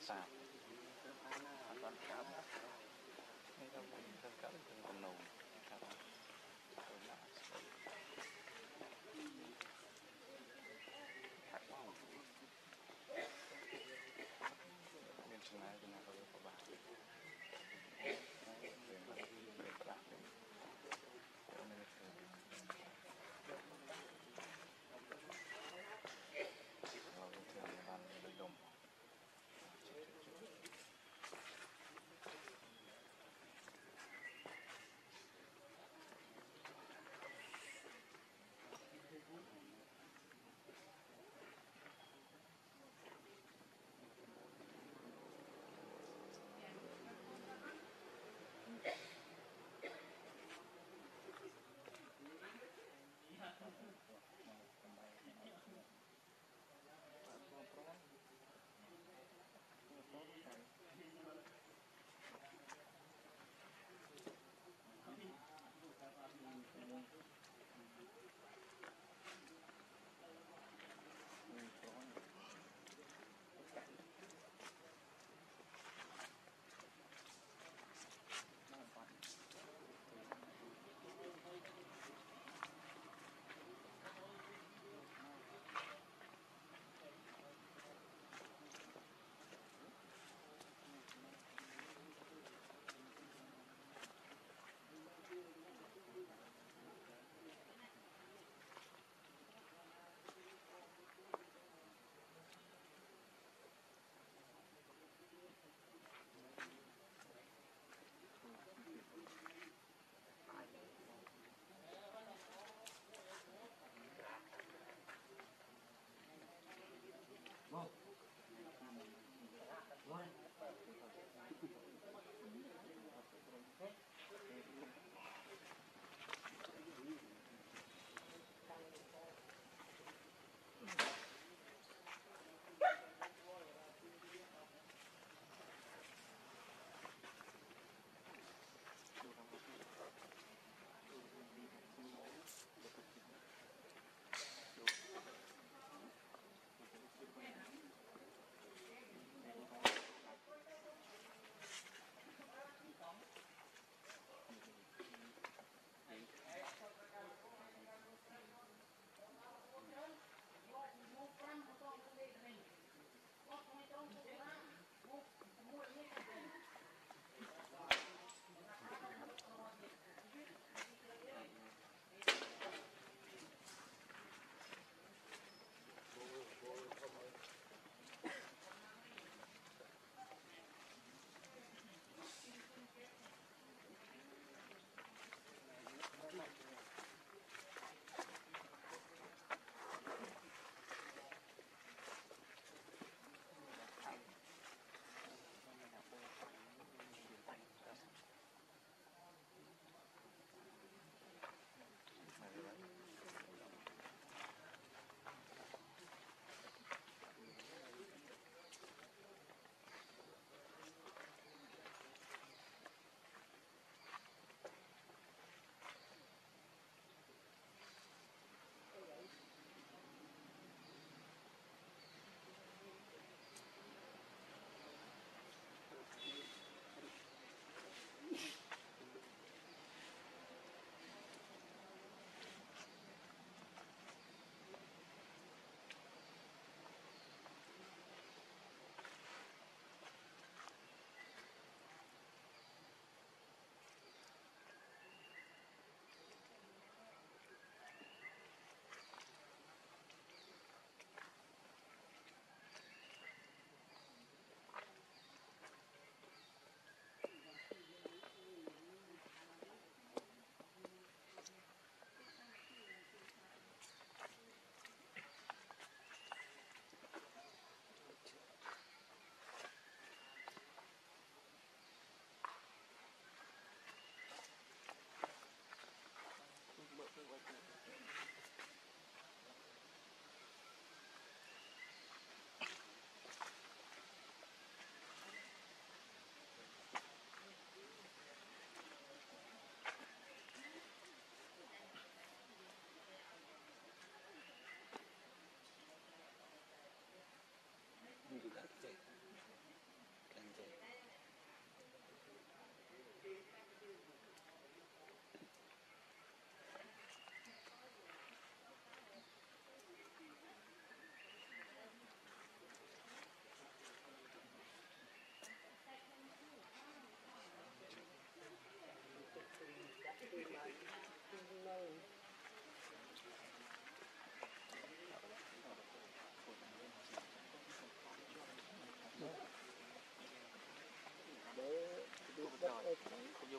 sạp toàn cámนี่ก็เป็นเครื่องกับเครื่องขนมครับตัวหน้าผักว่าวเรียนชนะชนะก็เรียกว่าบ้าเรียนเรียนประดับเลยไม่ได้เคยเราเรียนในบ้านในดม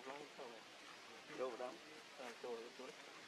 lắm sao này Đồ vào đó. à chỗ chỗ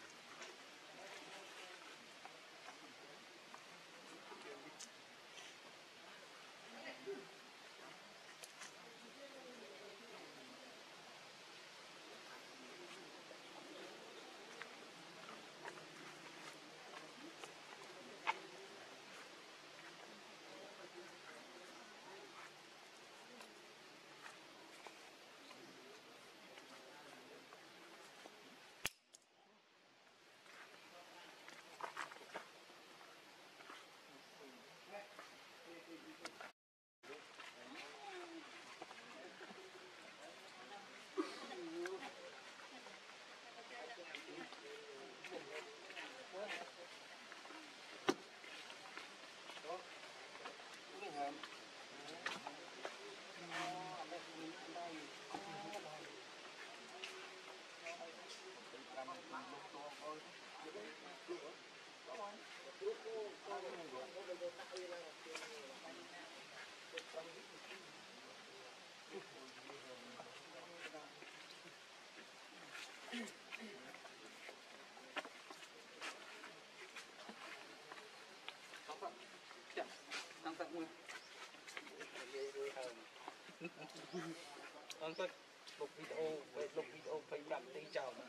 Ăn tất lục video về lục video phải làm tí chào mà.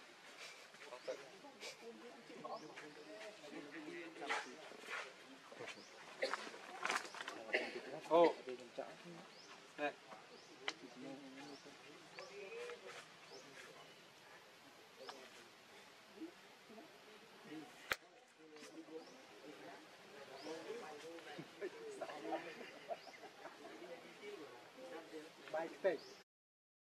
ô này Bài tết